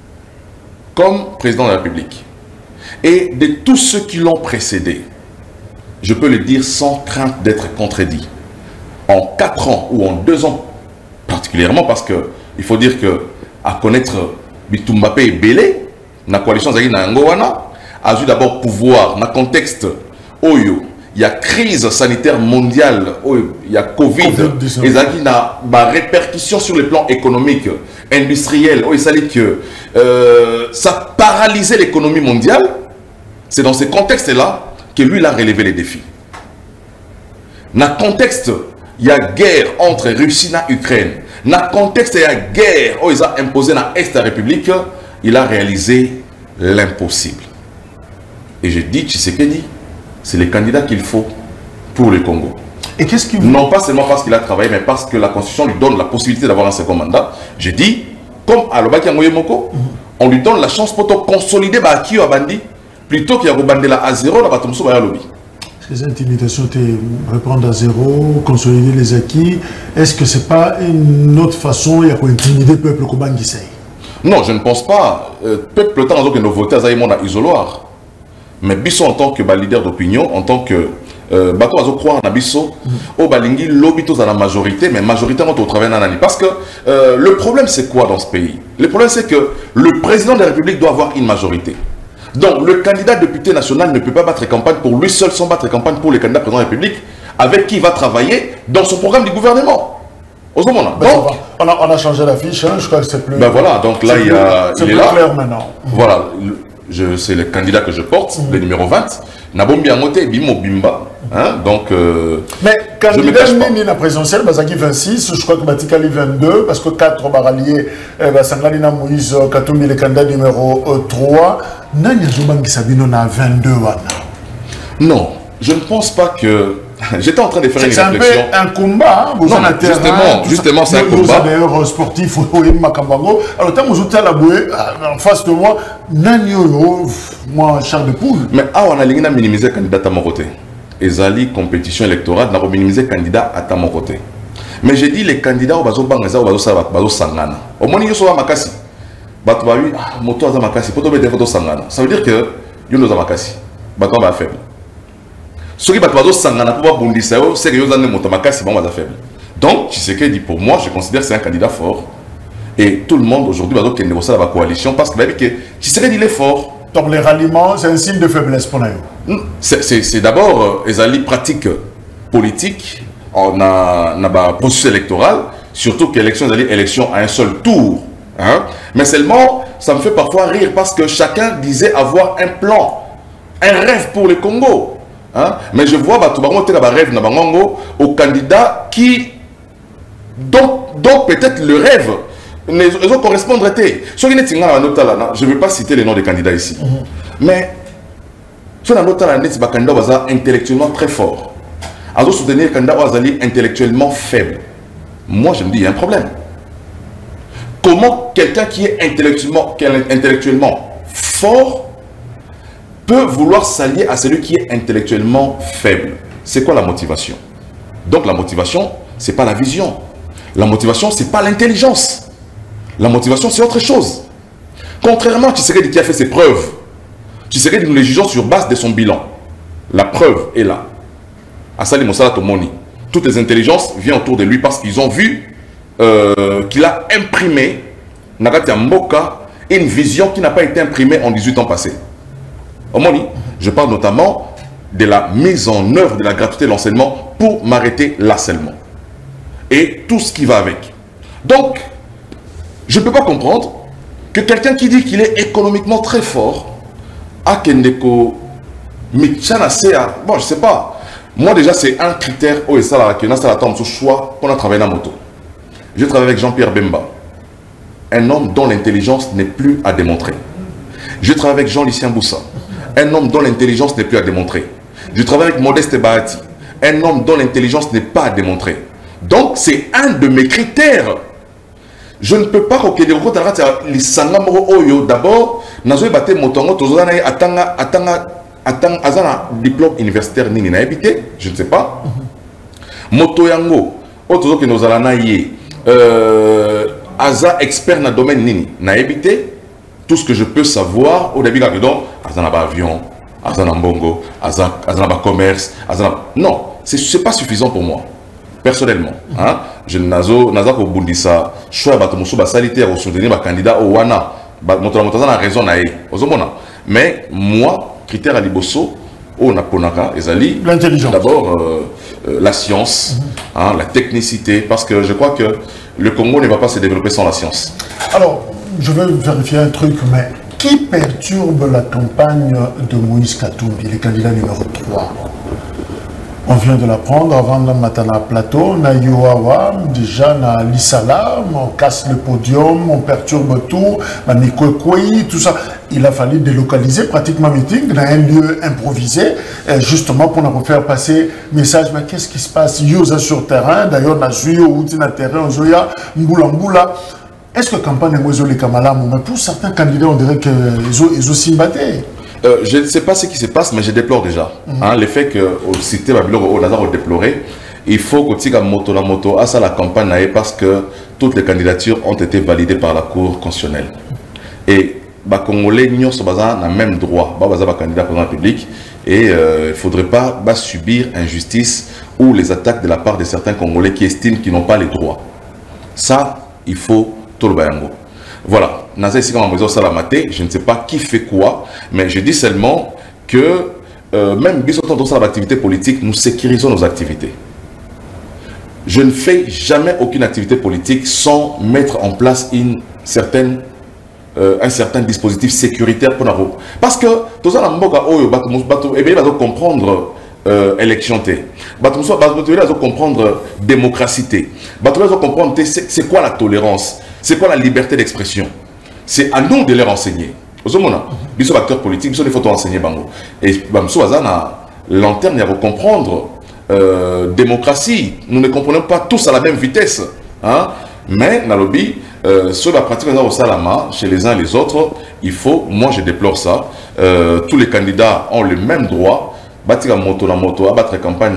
comme président de la République. Et de tous ceux qui l'ont précédé, je peux le dire sans crainte d'être contredit. En quatre ans ou en deux ans, particulièrement parce qu'il faut dire que à connaître Bitumbapé et Bélé, la coalition Zagui Nangowana, a eu d'abord pouvoir dans le contexte où il y a crise sanitaire mondiale, où il y a Covid, et il y a des répercussions sur le plan économique, industriel, où il s'agit que euh, ça paralysait l'économie mondiale. C'est dans ce contexte-là que lui il a relevé les défis. Dans le contexte, il y a guerre entre Russie et Ukraine. Dans le contexte, il y a guerre où il a imposé dans l'Est de la République, il a réalisé l'impossible. Et je dis, Tshisekedi, c'est le candidat qu'il faut pour le Congo. Et qu'est-ce qu'il Non pas seulement parce qu'il a travaillé, mais parce que la Constitution lui donne la possibilité d'avoir un second mandat. Je dis, comme à Lobaki Angoyemoko, on lui donne la chance pour consolider Baki ou Bandi, plutôt qu'il y a Bandela à zéro, la Batomso Baya Lobby. Ces intimidations, reprendre à zéro, consolider les acquis, est-ce que ce n'est pas une autre façon d'intimider le peuple Kobangisei? Non, je ne pense pas. Le peuple, le temps que nous votons à Zaïmon à isoloir. Mais Bisso en tant que bah, leader d'opinion, en tant que euh, bateau à croire en Bisso, au Balingi, l'obito à la majorité, mais majoritairement au travail nanani. Parce que euh, le problème c'est quoi dans ce pays? Le problème c'est que le président de la République doit avoir une majorité. Donc le candidat député national ne peut pas battre campagne pour lui seul sans battre campagne pour le candidat président de la République avec qui il va travailler dans son programme du gouvernement. Donc, on, a, on a changé l'affiche, hein, je crois que c'est plus... Ben voilà, donc là il, y a, il est plus là. clair maintenant. Voilà. C'est le candidat que je porte, mmh. le numéro vingt. Nabombi Amote, Bimo Bimba. Hein, donc, euh, mais candidat Nini na présidentielle, Bazaki vingt-six, je crois que Batikali vingt-deux, parce que quatre baraliers, Basangalina Moïse Katumbi, le candidat numéro trois. Nani Azobangi Sabino na vingt-deux wana? Non, je ne pense pas que. J'étais en train de faire une réflexion. C'est un peu un combat, vous non, en avez justement, justement c'est un combat. Vous avez d'ailleurs sportif, Makambango. Alors, quand vous êtes à la bouée, en face de moi, Nanyo, moi, Charles de Poule. Mais ah, on a minimiser le candidat à mon côté. Et Zali, compétition électorale, on a minimisé le candidat à mon côté. Mais j'ai dit les candidats au bazo bangaza au bazo bazo sangana. Au moins, ils sont à Makassi. Bato ba wi, ah, moto à Makassi, poto bete photo sangana. Ça veut dire que ils nous à Makassi. Bato ba faible. Ceux qui battent Sangana pour bondissa, c'est que Yozane Motamaka, c'est bon, faible. Donc, Tshisekedi, pour moi, je considère que c'est un candidat fort. Et tout le monde aujourd'hui va négocier la coalition parce que Tshisekedi il est fort. Donc, les ralliements, c'est un signe de faiblesse pour nous. C'est d'abord les alliés pratiques politiques. On a un processus électoral, surtout que l'élection est élection à un seul tour. Hein? Mais seulement, ça me fait parfois rire parce que chacun disait avoir un plan, un rêve pour le Congo. Hein? Mais je vois rêve au candidat qui donc, donc peut-être le rêve ne correspondre. Je ne vais pas citer les noms des candidats ici. Mm-hmm. Mais sur la note un candidat intellectuellement très fort. À soutenir un candidat intellectuellement faible. moi je me dis, il y a un problème. Comment quelqu'un qui est intellectuellement, qui est intellectuellement fort peut vouloir s'allier à celui qui est intellectuellement faible? C'est quoi la motivation? Donc la motivation, ce n'est pas la vision. La motivation, ce n'est pas l'intelligence. La motivation, c'est autre chose. Contrairement à Tshisekedi qui a fait ses preuves, Tshisekedi, nous les jugeons sur base de son bilan. La preuve est là. Asali Moussala Tomoni. Toutes les intelligences viennent autour de lui parce qu'ils ont vu euh, qu'il a imprimé Nagati Mboka une vision qui n'a pas été imprimée en dix-huit ans passés. Omoni, je parle notamment de la mise en œuvre de la gratuité de l'enseignement pour m'arrêter l'harcèlement. Et tout ce qui va avec. Donc, je ne peux pas comprendre que quelqu'un qui dit qu'il est économiquement très fort, a Kendeko, Michanasea, bon, je ne sais pas. Moi, déjà, c'est un critère où ça la que ça attend ce choix pour travailler dans la moto. Je travaille avec Jean-Pierre Bemba, un homme dont l'intelligence n'est plus à démontrer. Je travaille avec Jean-Lucien Boussa, un homme dont l'intelligence n'est plus à démontrer. Je travaille avec Modeste Bahati, un homme dont l'intelligence n'est pas à démontrer. Donc, c'est un de mes critères. Je ne peux pas recueillir les sangamoro oyo. D'abord, nazo ebate motongo tozana atanga atanga atanga azana diplôme universitaire nini na habité, je ne sais pas. Moto yango otozo ke nozala na ye euh aza expert na domaine nini na habité. Tout ce que je peux savoir au début que donc azana ba avion, azana mbongo, azana azana ba commerce, azana non, c'est c'est pas suffisant pour moi. Personnellement, hein, je n'azo naza ko bundisa choix bato musu ba salitaire au soutenir ba candidat au wana ba moto la moto na raison na ye ozomona. Mais moi critère à liboso on a ponaka ezali l'intelligence d'abord euh, euh, la science, mm-hmm. hein, la technicité, parce que je crois que le Congo ne va pas se développer sans la science. Alors je vais vérifier un truc, mais qui perturbe la campagne de Moïse Katumbi, le candidat numéro trois? On vient de l'apprendre avant le Matana Plateau, na Yoawa, déjà na Lissala, on casse le podium, on perturbe tout, na Nikokwei, tout ça. Il a fallu délocaliser pratiquement meeting dans un lieu improvisé, justement pour nous faire passer message. Mais qu'est-ce qui se passe? Yosa sur terrain, d'ailleurs, na Zuyo, Outi na terrain, Zoya, Mboula Mboula. Est-ce que la campagne est moins les Kamala, mais pour certains candidats, on dirait qu'ils ont simbaté. Euh, je ne sais pas ce qui se passe, mais je déplore déjà. Mm -hmm. hein, le fait que au cité au Lazare au déploré, il faut que tu moto la moto à ça la campagne parce que toutes les candidatures ont été validées par la Cour constitutionnelle. Et les Congolais n'ont pas le même droit, bah bah candidat pour la République, et il euh, ne faudrait pas bah, subir injustice ou les attaques de la part de certains Congolais qui estiment qu'ils n'ont pas les droits. Ça, il faut tout le bayango. Voilà, je ne sais pas qui fait quoi, mais je dis seulement que euh, même dans l'activité politique, nous sécurisons nos activités. Je ne fais jamais aucune activité politique sans mettre en place une certaine, euh, un certain dispositif sécuritaire pour la route. Parce que tout ça, il faut comprendre euh, élection, il faut comprendre démocratie, il faut comprendre c'est quoi la tolérance. C'est quoi la liberté d'expression? C'est à nous de les renseigner. Aux hommes, ils sont acteurs politiques, ils sont des photos renseignées. Et la lanterne, il faut comprendre euh, démocratie. Nous ne comprenons pas tous à la même vitesse. Hein? Mais, dans le lobby, euh, sur la pratique au Salama, chez les uns et les autres, il faut, moi je déplore ça, euh, tous les candidats ont le même droit. Bâtir la moto, la moto, abattre la campagne,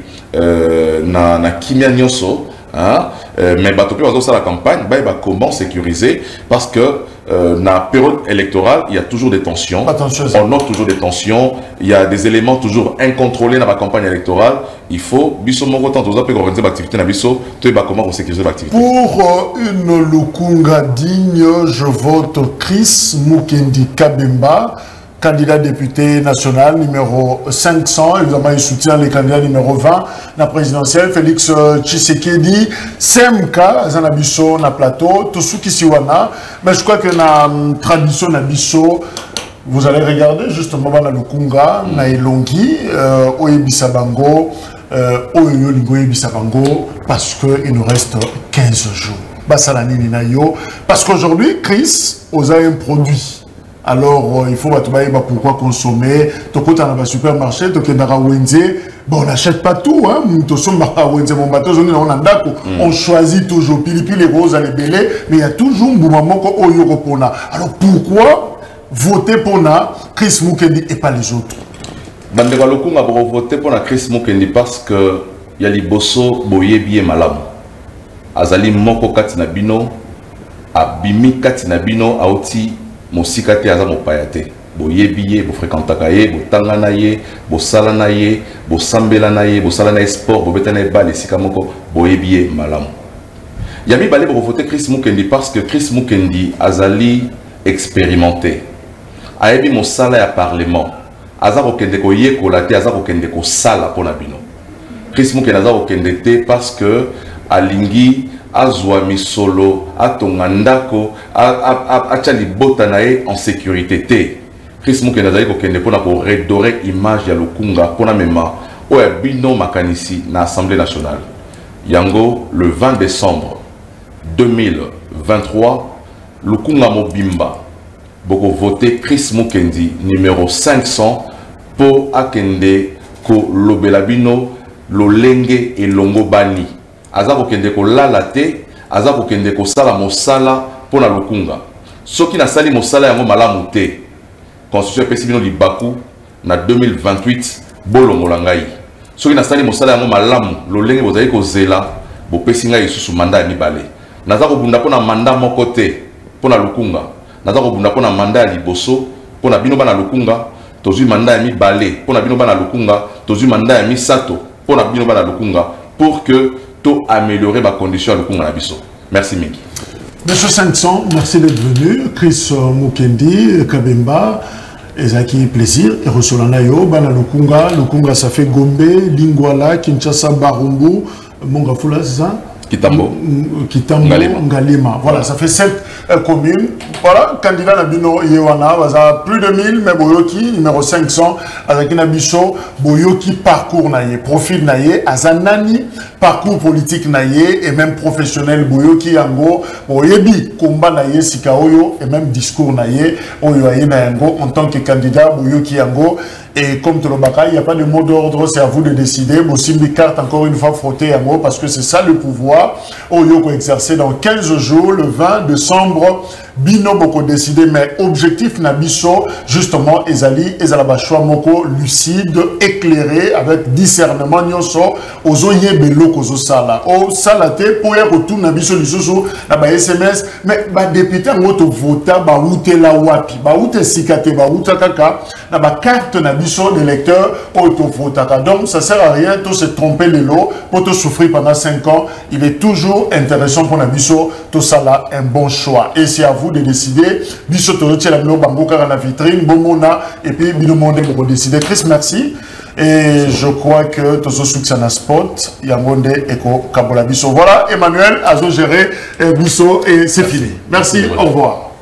na na kimia nyoso. Hein? Euh, mais bah, la campagne, bah, bah, comment sécuriser? Parce que euh, dans la période électorale, il y a toujours des tensions. Attention, on note toujours des tensions. Il y a des éléments toujours incontrôlés dans la campagne électorale. Il faut, organiser l'activité comment on sécurise l'activité. Pour euh, une Lukunga digne, je vote Chris Mukendi Kabemba, candidat député national numéro cinq cents, évidemment il soutient les candidats numéro vingt, la présidentielle, Félix Tshisekedi, Semka, Zanabiso, na plateau, Tosuki Siwana, mais je crois que la tradition Nabiso, vous allez regarder justement dans le Lukunga, na Elongi, Oyebisabango, Oyebisabango, parce qu'il nous reste quinze jours. Basalani Ninayo, parce qu'aujourd'hui, Chris, vous avez un produit. Alors, euh, il faut bah, pourquoi consommer. Tu as un supermarché, tu as un Wenze. Bon, on n'achète pas tout. Hein. On choisit toujours. Pili pili rose à l'ébélé. Mais il y a toujours un moment qu'on y a. Alors, pourquoi voter pour Chris Mukendi et pas les autres? Bande Balokunga pour voter pour Chris Mukendi parce que il y a les bosso boyebi et malam. Azali moko katina bino, abimi katina bino, aoti mosikate aza mopayate. Boyebi bo fréquentaka ye, bo tangana ye, bo salana ye, bo sambelana ye, bo salana ye sport, bo betana ye bal esika moko boyebi et malam. Yami balé pour voter Chris Mukendi parce que Chris Mukendi azali expérimenté. Ayebi mo sala ya parlement. Azaro kende ko ye ko late azaro kende ko sala pona bino. Chris Mukendi azaro kende te parce que alingi azwa misolo atongandako achali botanae en sécurité te. Chris Mukendi azali ko kende pona ko redorer image ya Lukunga pona mema o ya bino makanisi na Assemblée nationale. Yango le vingt décembre deux mille vingt-trois Lukunga Mobimba boko voté Chris Mukendi numéro cinq cents pour akende ko lobelabino lolenge et longo bani azako kende ko lalate azako kende ko sala mosala pour na Lukunga soki na sali mosala yango malamu te constitution pesi bino libaku na deux mille vingt-huit bolo molangai soki na sali mosala yango malamu lolenge bozali ko zela bo pesi ngai susu mandat ni balé nazako bunda pona mandat moko te pona Lukunga nazako bunda pona mandat ya liboso pona bino bana Lukunga tozui mandat ya mi balé pona bino bana Lukunga tozui mandat ya mi sato pona bino bana Lukunga pour que to améliorer ma condition à Lukunga na biso. Merci Mingi. Monsieur cinq cents, merci d'être venu. Chris Mukendi Kabemba, ezaki plaisir et resolana yo bana Lukunga, Lukunga ça fait Gombe, Lingwala, Kinshasa, Barumbu, Mongafula, c'est ça? Kitambo. Kitambo, Ngalema. Ngalema. Voilà, ça fait sept euh, communes. Voilà, candidat Nabino Yewana, plus de mille, mais Boyoki, numéro cinq cents, avec Nabiso, Boyoki, parcours naye, profil naye, Azanani, parcours politique naye, et même professionnel, Boyoki Yango, Boyebi, combat naye, Sikaoyo, et même discours naye, Oyoaye Nayango, en tant que candidat, Boyoki Yango. Et comme tout le baka, il n'y a pas de mot d'ordre, c'est à vous de décider. Bon, Simbi carte encore une fois frottée à moi parce que c'est ça le pouvoir. Oyoko exercer dans quinze jours, le vingt décembre. Bino boko décidé, mais objectif nabiso, justement, ezali, ezalaba choix moko lucide, éclairé, avec discernement, nyoso, ozo yebelo kozo sala. O salate, pour y retour nabiso lisusu, na ba S M S, mais ba député ngoto vota, ba oute la wapi, ba oute sikate, ba oute kaka, na ba carte nabiso d'électeur, auto votaka. Donc, ça sert à rien, tout se tromper les lots, pour te souffrir pendant cinq ans. Il est toujours intéressant pour nabiso, tout ça là, un bon choix. Et c'est à vous de décider. Biso Toroche la mino bangoka dans la vitrine, Bomona, et puis Bino Monde pour décider. Chris, merci. Et je crois que tout ce soutien à spot, Yamonde et Kabola Biso. Voilà, Emmanuel, Azo géré, Biso, et c'est fini. Merci, au revoir.